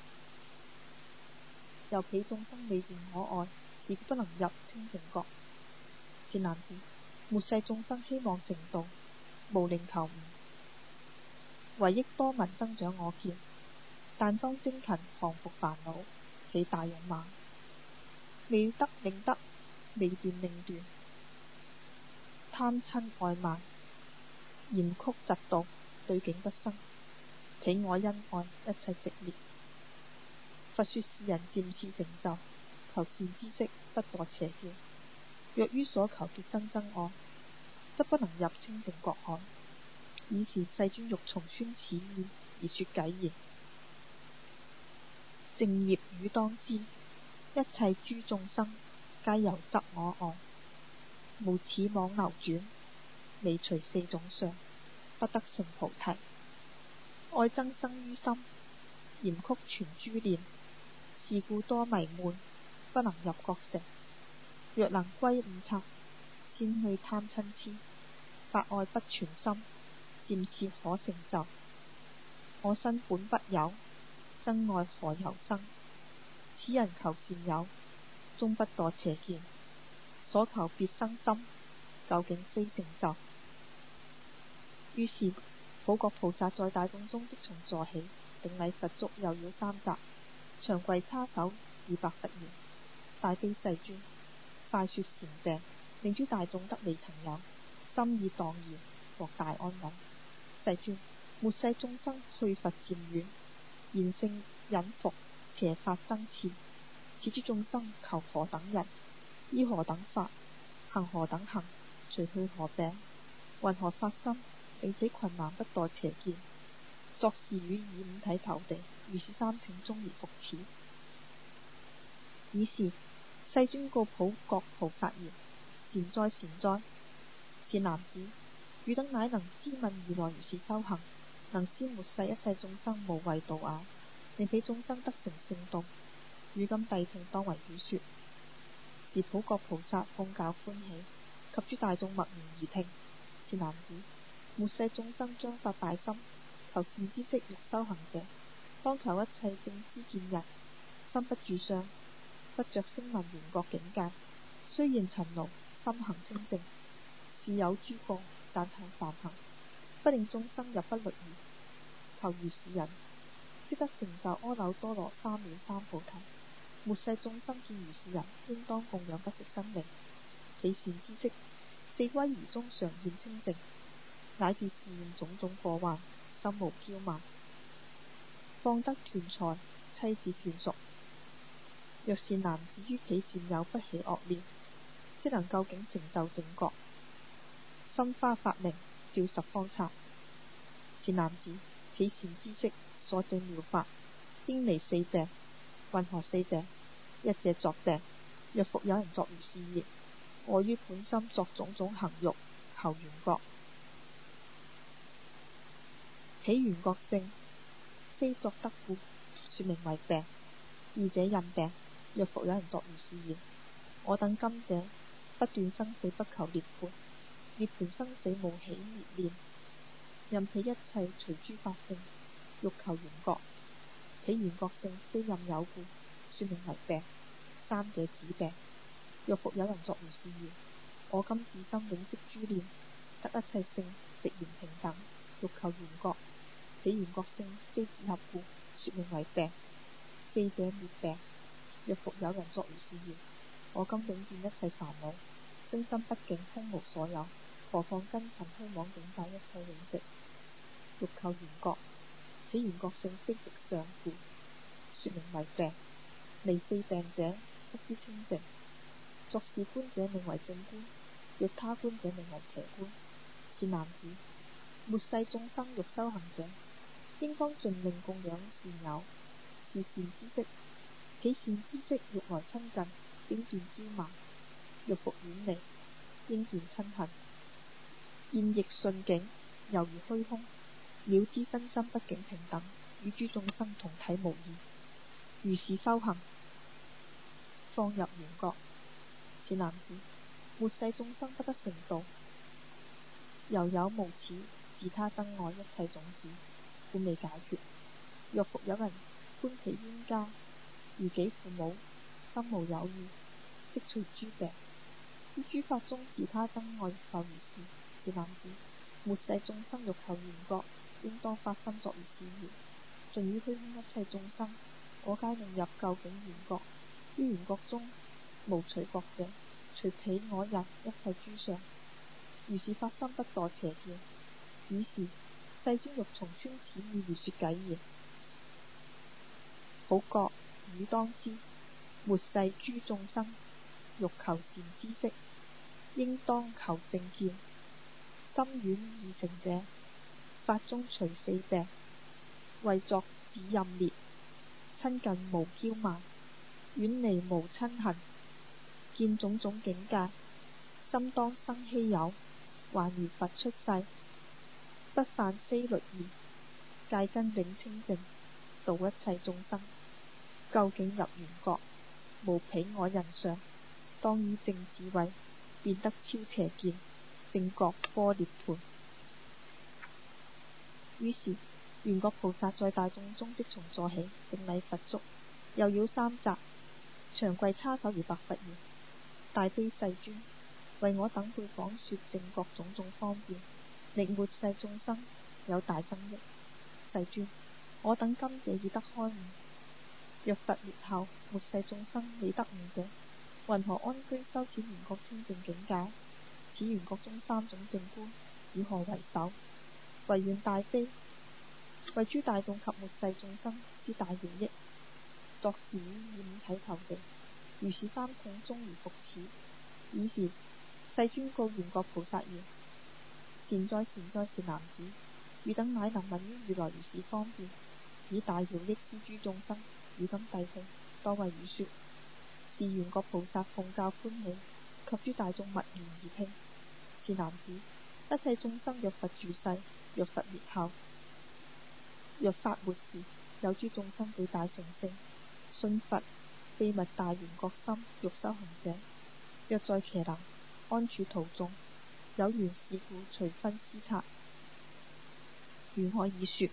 又彼眾生未斷我愛，是故不能入清淨國。善男子，末世眾生希望成道，無令求悟，為益多聞增長我見，但當精勤降伏煩惱，起大勇猛，未得令得，未斷令斷，貪嗔愛慢，嚴曲嫉妒，對境不生，彼我恩愛，一切寂滅。佛說是人漸次成就，求善知識，不墮邪見。若於所求結生憎愛，則不能入清淨國海。爾時世尊欲重宣此意，而說偈言：淨業汝當知，一切諸眾生，皆由執我愛，無始妄流轉，未除四種相，不得成菩提。愛憎生於心，嚴曲存諸念，是故多迷悶，不能入覺城。若能歸五賊，先去貪嗔癡，發愛不存心，漸次可成就。我身本不有，憎愛何由生？此人求善友，終不墮邪見。所求別生心，究竟非成就。於是普覺菩薩在大眾中即從座起，頂禮佛足，右繞三匝，長跪叉手，以白佛言：大悲世尊，快說禪病，令諸大眾得未曾有，心意蕩然，獲大安穩。世尊，末世眾生去佛漸遠，賢聖隱伏，邪法增熾。此諸眾生求何等人？依何等法？行何等行？除去何病？云何發心？令彼群男不墮邪見？作是語以五體投地，如是三請終而復始。爾時世尊告普覺菩薩言：善哉善哉！善男子，汝等乃能知聞如來如是修行，能知末世一切眾生無為道也，令彼眾生得成聖道。汝今諦聽，當為汝說。是普覺菩薩奉教歡喜，及諸大眾默然而聽。善男子，末世眾生將發大心，求善知識欲修行者，當求一切正知見人，心不住相，不着聲聞緣覺境界，雖然塵勞，心行清淨，是有諸過，讚歎梵行，不令眾生入不律儀。求如是人，即得成就阿耨多羅三藐三菩提。末世眾生見如是人，應當供養不食生命。彼善知識，四威儀中常現清淨，乃至試驗種種過患，心無驕慢，況得團財，妻子眷屬。若善男子於彼善友不起惡念，即能究竟成就正覺，心花發明，照十方剎。善男子，彼善知識所證妙法，應離四病。云何四病？一者作病。若復有人作如是言：我於本心作種種行欲，求緣覺。彼緣覺性，非作得故，說名為病。二者任病。若復有人作如是言：我等今者不斷生死，不求涅槃，涅槃生死無起滅念，任彼一切隨諸法性，欲求緣覺。彼緣覺性非任有故，說名為病。三者止病。若復有人作如是言：我今自心永息諸念，得一切性，寂然平等，欲求緣覺。彼緣覺性非止合故，說名為病。四者滅病。若復有人作如是言：我今永斷一切煩惱，身心不淨，空無所有，何況根塵虛妄境界一切永寂，欲求緣覺。彼緣覺性非直相故，說名為病。離四病者，則知清淨。作是觀者名為正觀，若他觀者名為邪觀。善男子，末世眾生欲修行者，應當盡令供養善友，是善知識。彼善知識欲來親近，應斷驕慢；欲復遠離，應斷瞋恨。現役順境，猶如虛空，了知身心不淨平等，與諸眾生同體無異。如是修行，方入緣覺。善男子，末世眾生不得成道，猶有無始， 自他憎愛一切種子，故未解決。若復有人觀其冤家，如己父母，心無有異，即除諸病。於諸法中自他憎愛亦復如是。是男子，末世眾生欲求緣覺，應當發心作如是願。盡於虛空一切眾生，我皆令入究竟緣覺。於緣覺中無取覺者，除彼我人一切諸相。如是發心不墮邪見。爾時世尊欲重宣此義而說偈言：普覺汝當知，末世諸眾生欲求善知識，應當求正見。心遠二乘者，法中除四病，為作止淫烈，親近無驕慢，遠離無瞋恨，見種種境界，心當生希有，還如佛出世，不犯非律儀，戒根永清淨，度一切眾生，究竟入緣覺，無彼我人相，當於正智慧，便得超邪見，正覺般涅槃。於是緣覺菩薩在大眾中即從座起，頂禮佛足，又繞三匝，長跪叉手而白佛言：大悲世尊，為我等輩講說正覺種種方便，令末世眾生有大增益。世尊，我等今者已得開悟。若佛滅後，末世眾生未得悟者，云何安居修此緣覺清淨境界？此緣覺中三種正觀，以何為首？唯願大悲，為諸大眾及末世眾生施大饒益。作是於五體投地，如是三請終如復此。爾時世尊告緣覺菩薩言：善哉善哉，善男子，汝等乃能聞於如來如是方便，以大饒益施諸眾生。汝今諦聽，當為汝說。是緣覺菩薩奉教歡喜，及諸大眾默然而聽。是男子，一切眾生若佛住世，若佛滅後，若法沒時，有諸眾生具大乘性，信佛秘密大緣覺心，欲修行者，若在伽藍安處途中，有緣是故隨分施策。如我已說。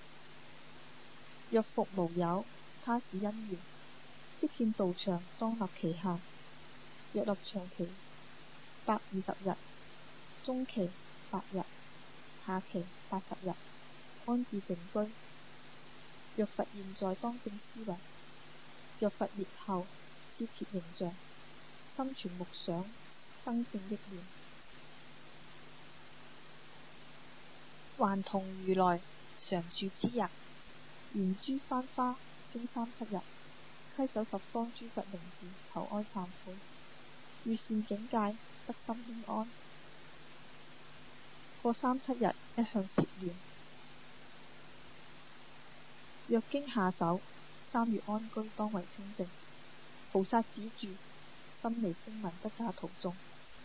若復無有他是因緣，即見道場當立期限。若立長期120日，中期8日，下期80日，安置靜居。若佛現在當正思維，若佛滅後施設形象，心存目想，生正憶念。還同如來常住之日，緣諸幡花經3-7日，稽首十方諸佛名字，求哀懺悔。遇善境界，得心輕安。過3-7日，一向攝念。若經下手，3月安居，當為清淨。菩薩止住，心離聲聞不假途眾。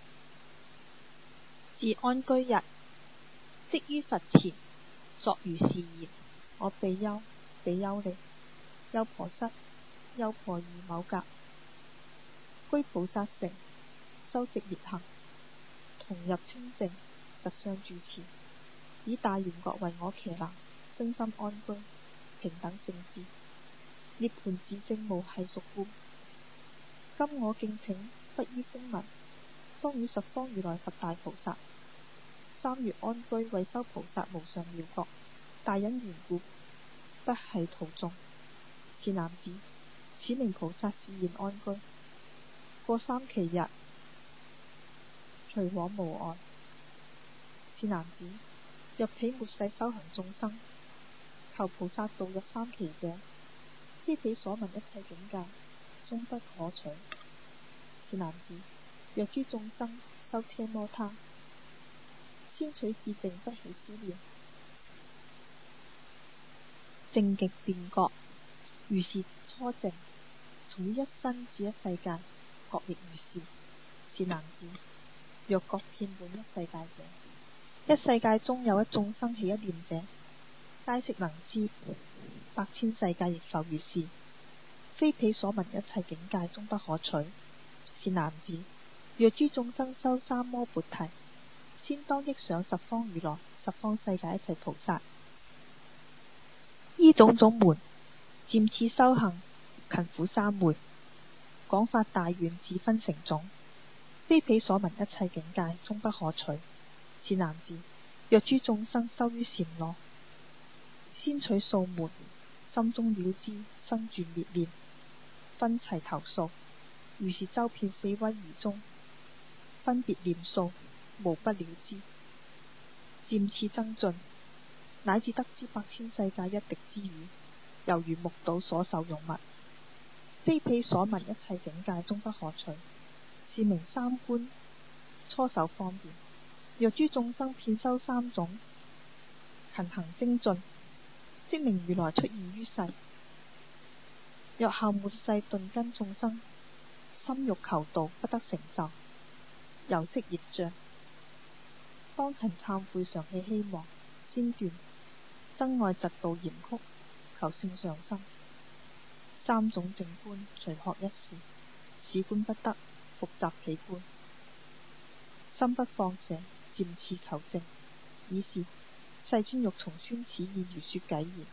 自安居日，即於佛前作如是言：我比丘、比丘尼、優婆塞、優婆夷某甲，居菩薩城，修直烈行，同入清淨，實相住持，以大緣覺為我伽藍，身心安居，平等聖智，涅槃自性無繫屬故。今我敬請不依聲聞，當與十方如來佛大菩薩3月安居，為修菩薩無上妙覺，大因緣故，不繫途眾。是男子，此名菩薩示現安居。過3期日，隨往無礙。是男子，若彼末世修行眾生，求菩薩導入3期者，非彼所聞一切境界，終不可取。是男子，若諸眾生修奢摩他，先取自淨，不起思念，淨極便覺，如是初淨，從於一身至一世界，覺亦如是。是男子，若覺遍滿一世界者，一世界中有一眾生起一念者，皆悉能知百千世界亦復如是，非彼所聞一切境界，終不可取。是男子，若諸眾生修三摩缽提，先當憶想十方如來十方世界一切菩薩。依種種門，漸次修行，勤苦三昧，廣發大願，自分成種。非彼所聞一切境界，終不可取。是男子，若諸眾生修於禪羅，先取數門，心中了知，生住滅念，分齊頭數。如是周遍四威儀中，分別念數，無不了知。漸次增進，乃至得知百千世界一滴之語，猶如目睹所受用物。非彼所聞一切境界，終不可取。是名三觀，初首方便。若諸眾生遍修三種，勤行精進，即名如來出現於世。若後末世頓根眾生，心欲求道不得成就，由息業障，當勤懺悔常起希望，先斷憎愛嫉妒嫌曲，求勝上心。三種正觀隨學一時，此觀不得，復習彼觀，心不放捨，漸次求證。爾時世尊欲重宣此意，如說偈言：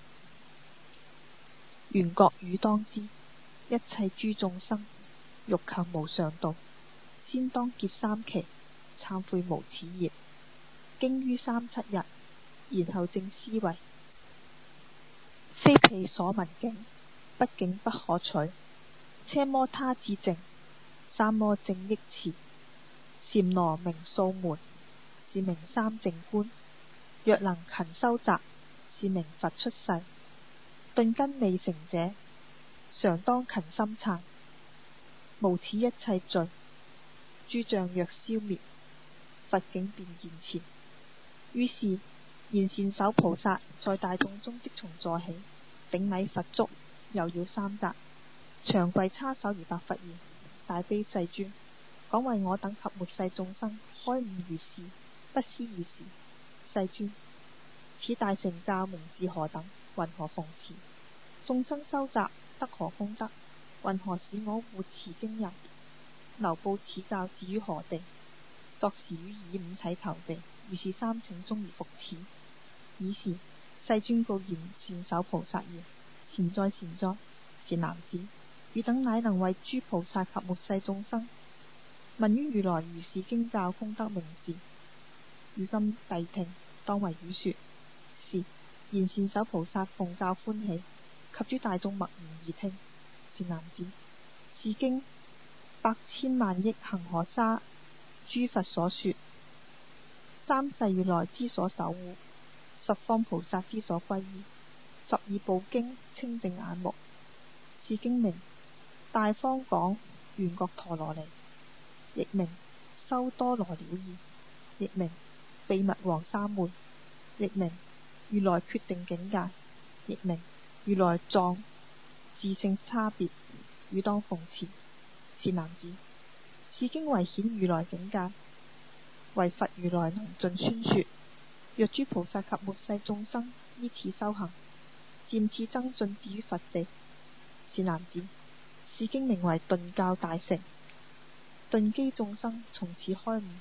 緣覺汝當知，一切諸眾生欲求無上道，先當結三期，懺悔無始業，經於3、7日，然後正思維。非彼所聞境，畢竟不可取。奢摩他智淨，三摩正憶持，禪羅名數門，是名三正觀。若能勤修習，是名佛出世。頓根未成者，常當勤心懺，無此一切罪，諸障若消滅，佛境便現前。於是賢善手菩薩在大眾中即從座起，頂禮佛足，又繞三匝，長跪叉手而白佛言：大悲世尊，廣為我等及末世眾生開悟如是不思議事。世尊，此大乘教名字何等？云何奉持？眾生修習得何功德？云何使我護持經人？留布此教置於何地？作時予以五體投地，如是三請中而復此。爾時世尊告賢善手菩薩言：善哉善哉，是男子，汝等乃能為諸菩薩及末世眾生聞於如來如是經教功德名字。汝今諦聽，當為汝說。是賢善手菩薩奉教歡喜，及諸大眾默然而聽。是男子，是經百千萬億恒河沙諸佛所說，三世如來之所守護，十方菩薩之所歸依，十二部經清淨眼目。是經名大方廣圓覺陀羅尼，亦名修多羅了義，亦名秘密王三昧，亦名如來決定境界，亦名如來藏自性差別，汝當奉持。是男子，是經為顯如來境界，為佛如來能盡宣說。若諸菩薩及末世眾生依此修行，漸次增進至於佛地。是男子，是經名為頓教大乘，頓機眾生從此開悟。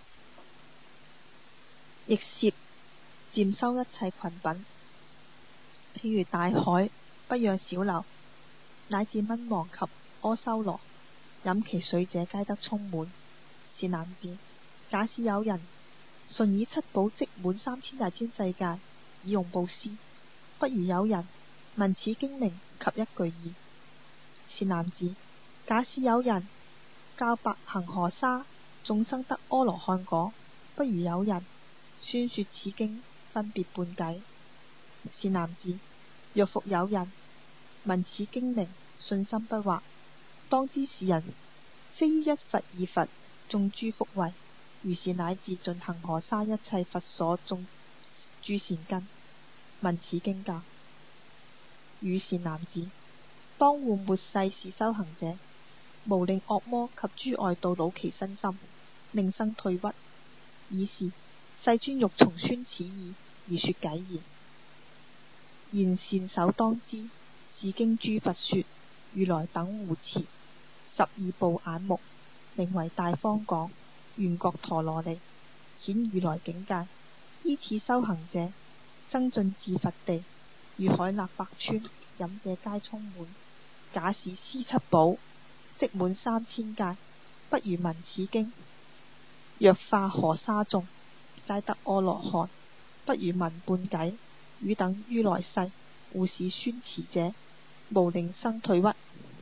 亦攝漸修一切群品，譬如大海不讓小流，乃至蚊王及阿修羅，飲其水者皆得充滿。是男子，假使有人純以七寶積滿3000大千世界，以用布施，不如有人聞此經名及一句意。是男子，假使有人教白恒河沙眾生得阿羅漢果，不如有人宣說此經分別半偈。是男子，若復有人聞此經名，信心不惑，當知是人非於一佛二佛種諸福慧，如是乃至盡恒河沙一切佛所種諸善根，聞此經教。汝是男子，當護末世是修行者，無令惡魔及諸外道惱其身心，令生退屈。爾時世尊欲重宣此意，而說偈言：賢善手當知，是經諸佛說，如來等護持，十二部眼目，名為大方廣圓覺陀羅尼，顯如來境界， 依此修行者，增進至佛地，如海納百川，飲者皆充滿。假使施七寶，積滿3000界，不如聞此經。若化河沙眾，皆得阿羅漢，不如聞半偈。汝等於來世護持宣持者，無令生退屈。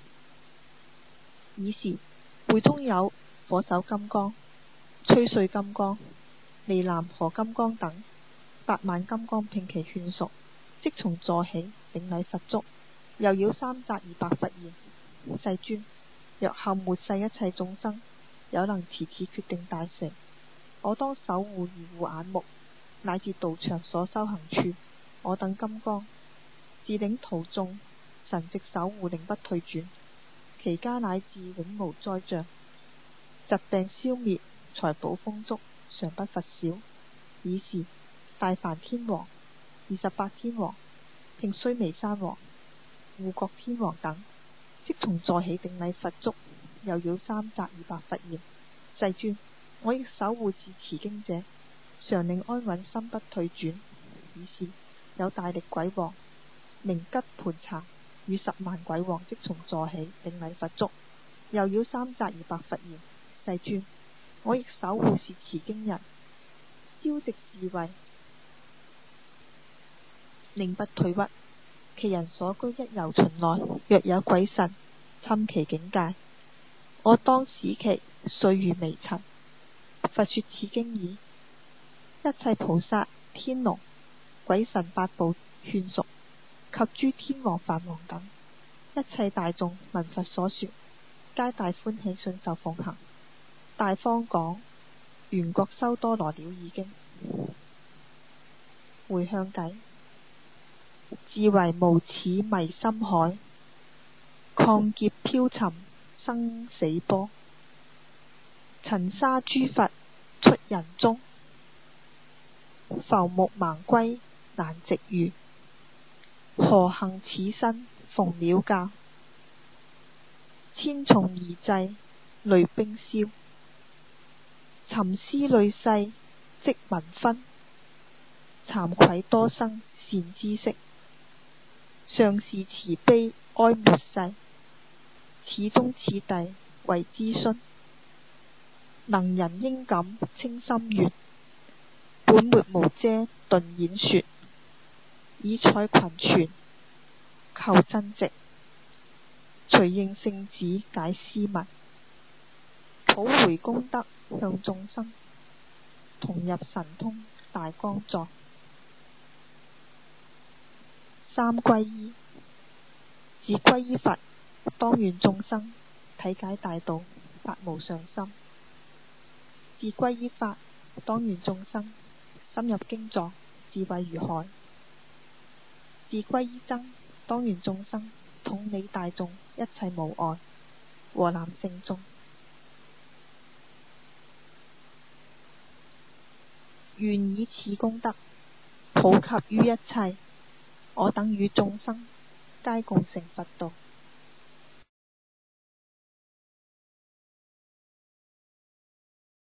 爾時會中有火手金剛、吹碎金剛、尼南河金剛等8萬金剛聘其勸屬，即從座起頂禮佛足，又繞三匝而白佛言：世尊，若後末世一切眾生有能持此決定大乘，我當守護如護眼目，乃至道場所修行處，我等金剛自領途眾神直守護，令不退轉，其家乃至永無災障，疾病消滅，財寶豐足，常不乏少。爾時大梵天王、28天王、並須彌山王、護國天王等，即從座起頂禮佛足，又繞三匝而白佛言：世尊，我亦守護是持經者，常令安穩心不退轉。爾時有大力鬼王名吉盤荼，與10萬鬼王即從座起頂禮佛足，又繞三匝而白佛言：世尊，我亦守護是持經人，朝夕自衛，令不退屈。其人所居一由旬內，若有鬼神侵其境界，我當使其碎如微塵。佛說此經已，一切菩薩、天龍、鬼神8部勸屬及諸天王、梵王等一切大眾聞佛所說，皆大歡喜，信受奉行。大方廣圓覺修多羅了義經。回向偈：自為無始迷心海，曠劫漂沉生死波。塵沙諸佛出人中，浮木盲龜難值遇。何幸此身逢了教，千重而濟淚冰消。沉思累世即聞分，慚愧多生善知識。上士慈悲哀末世，此中此弟為諮詢。能人應感清心願，本末無遮頓演說。以採群傳求真直，隨應聖旨解斯文。普回功德向眾生，同入神通大光藏。三歸依：自歸依佛，當願眾生體解大道，發無上心；自歸依法，當願眾生深入經藏，智慧如海；自歸依僧，當願眾生統理大眾，一切無礙，和南聖眾。願以此功德普及於一切，我等與眾生皆共成佛道。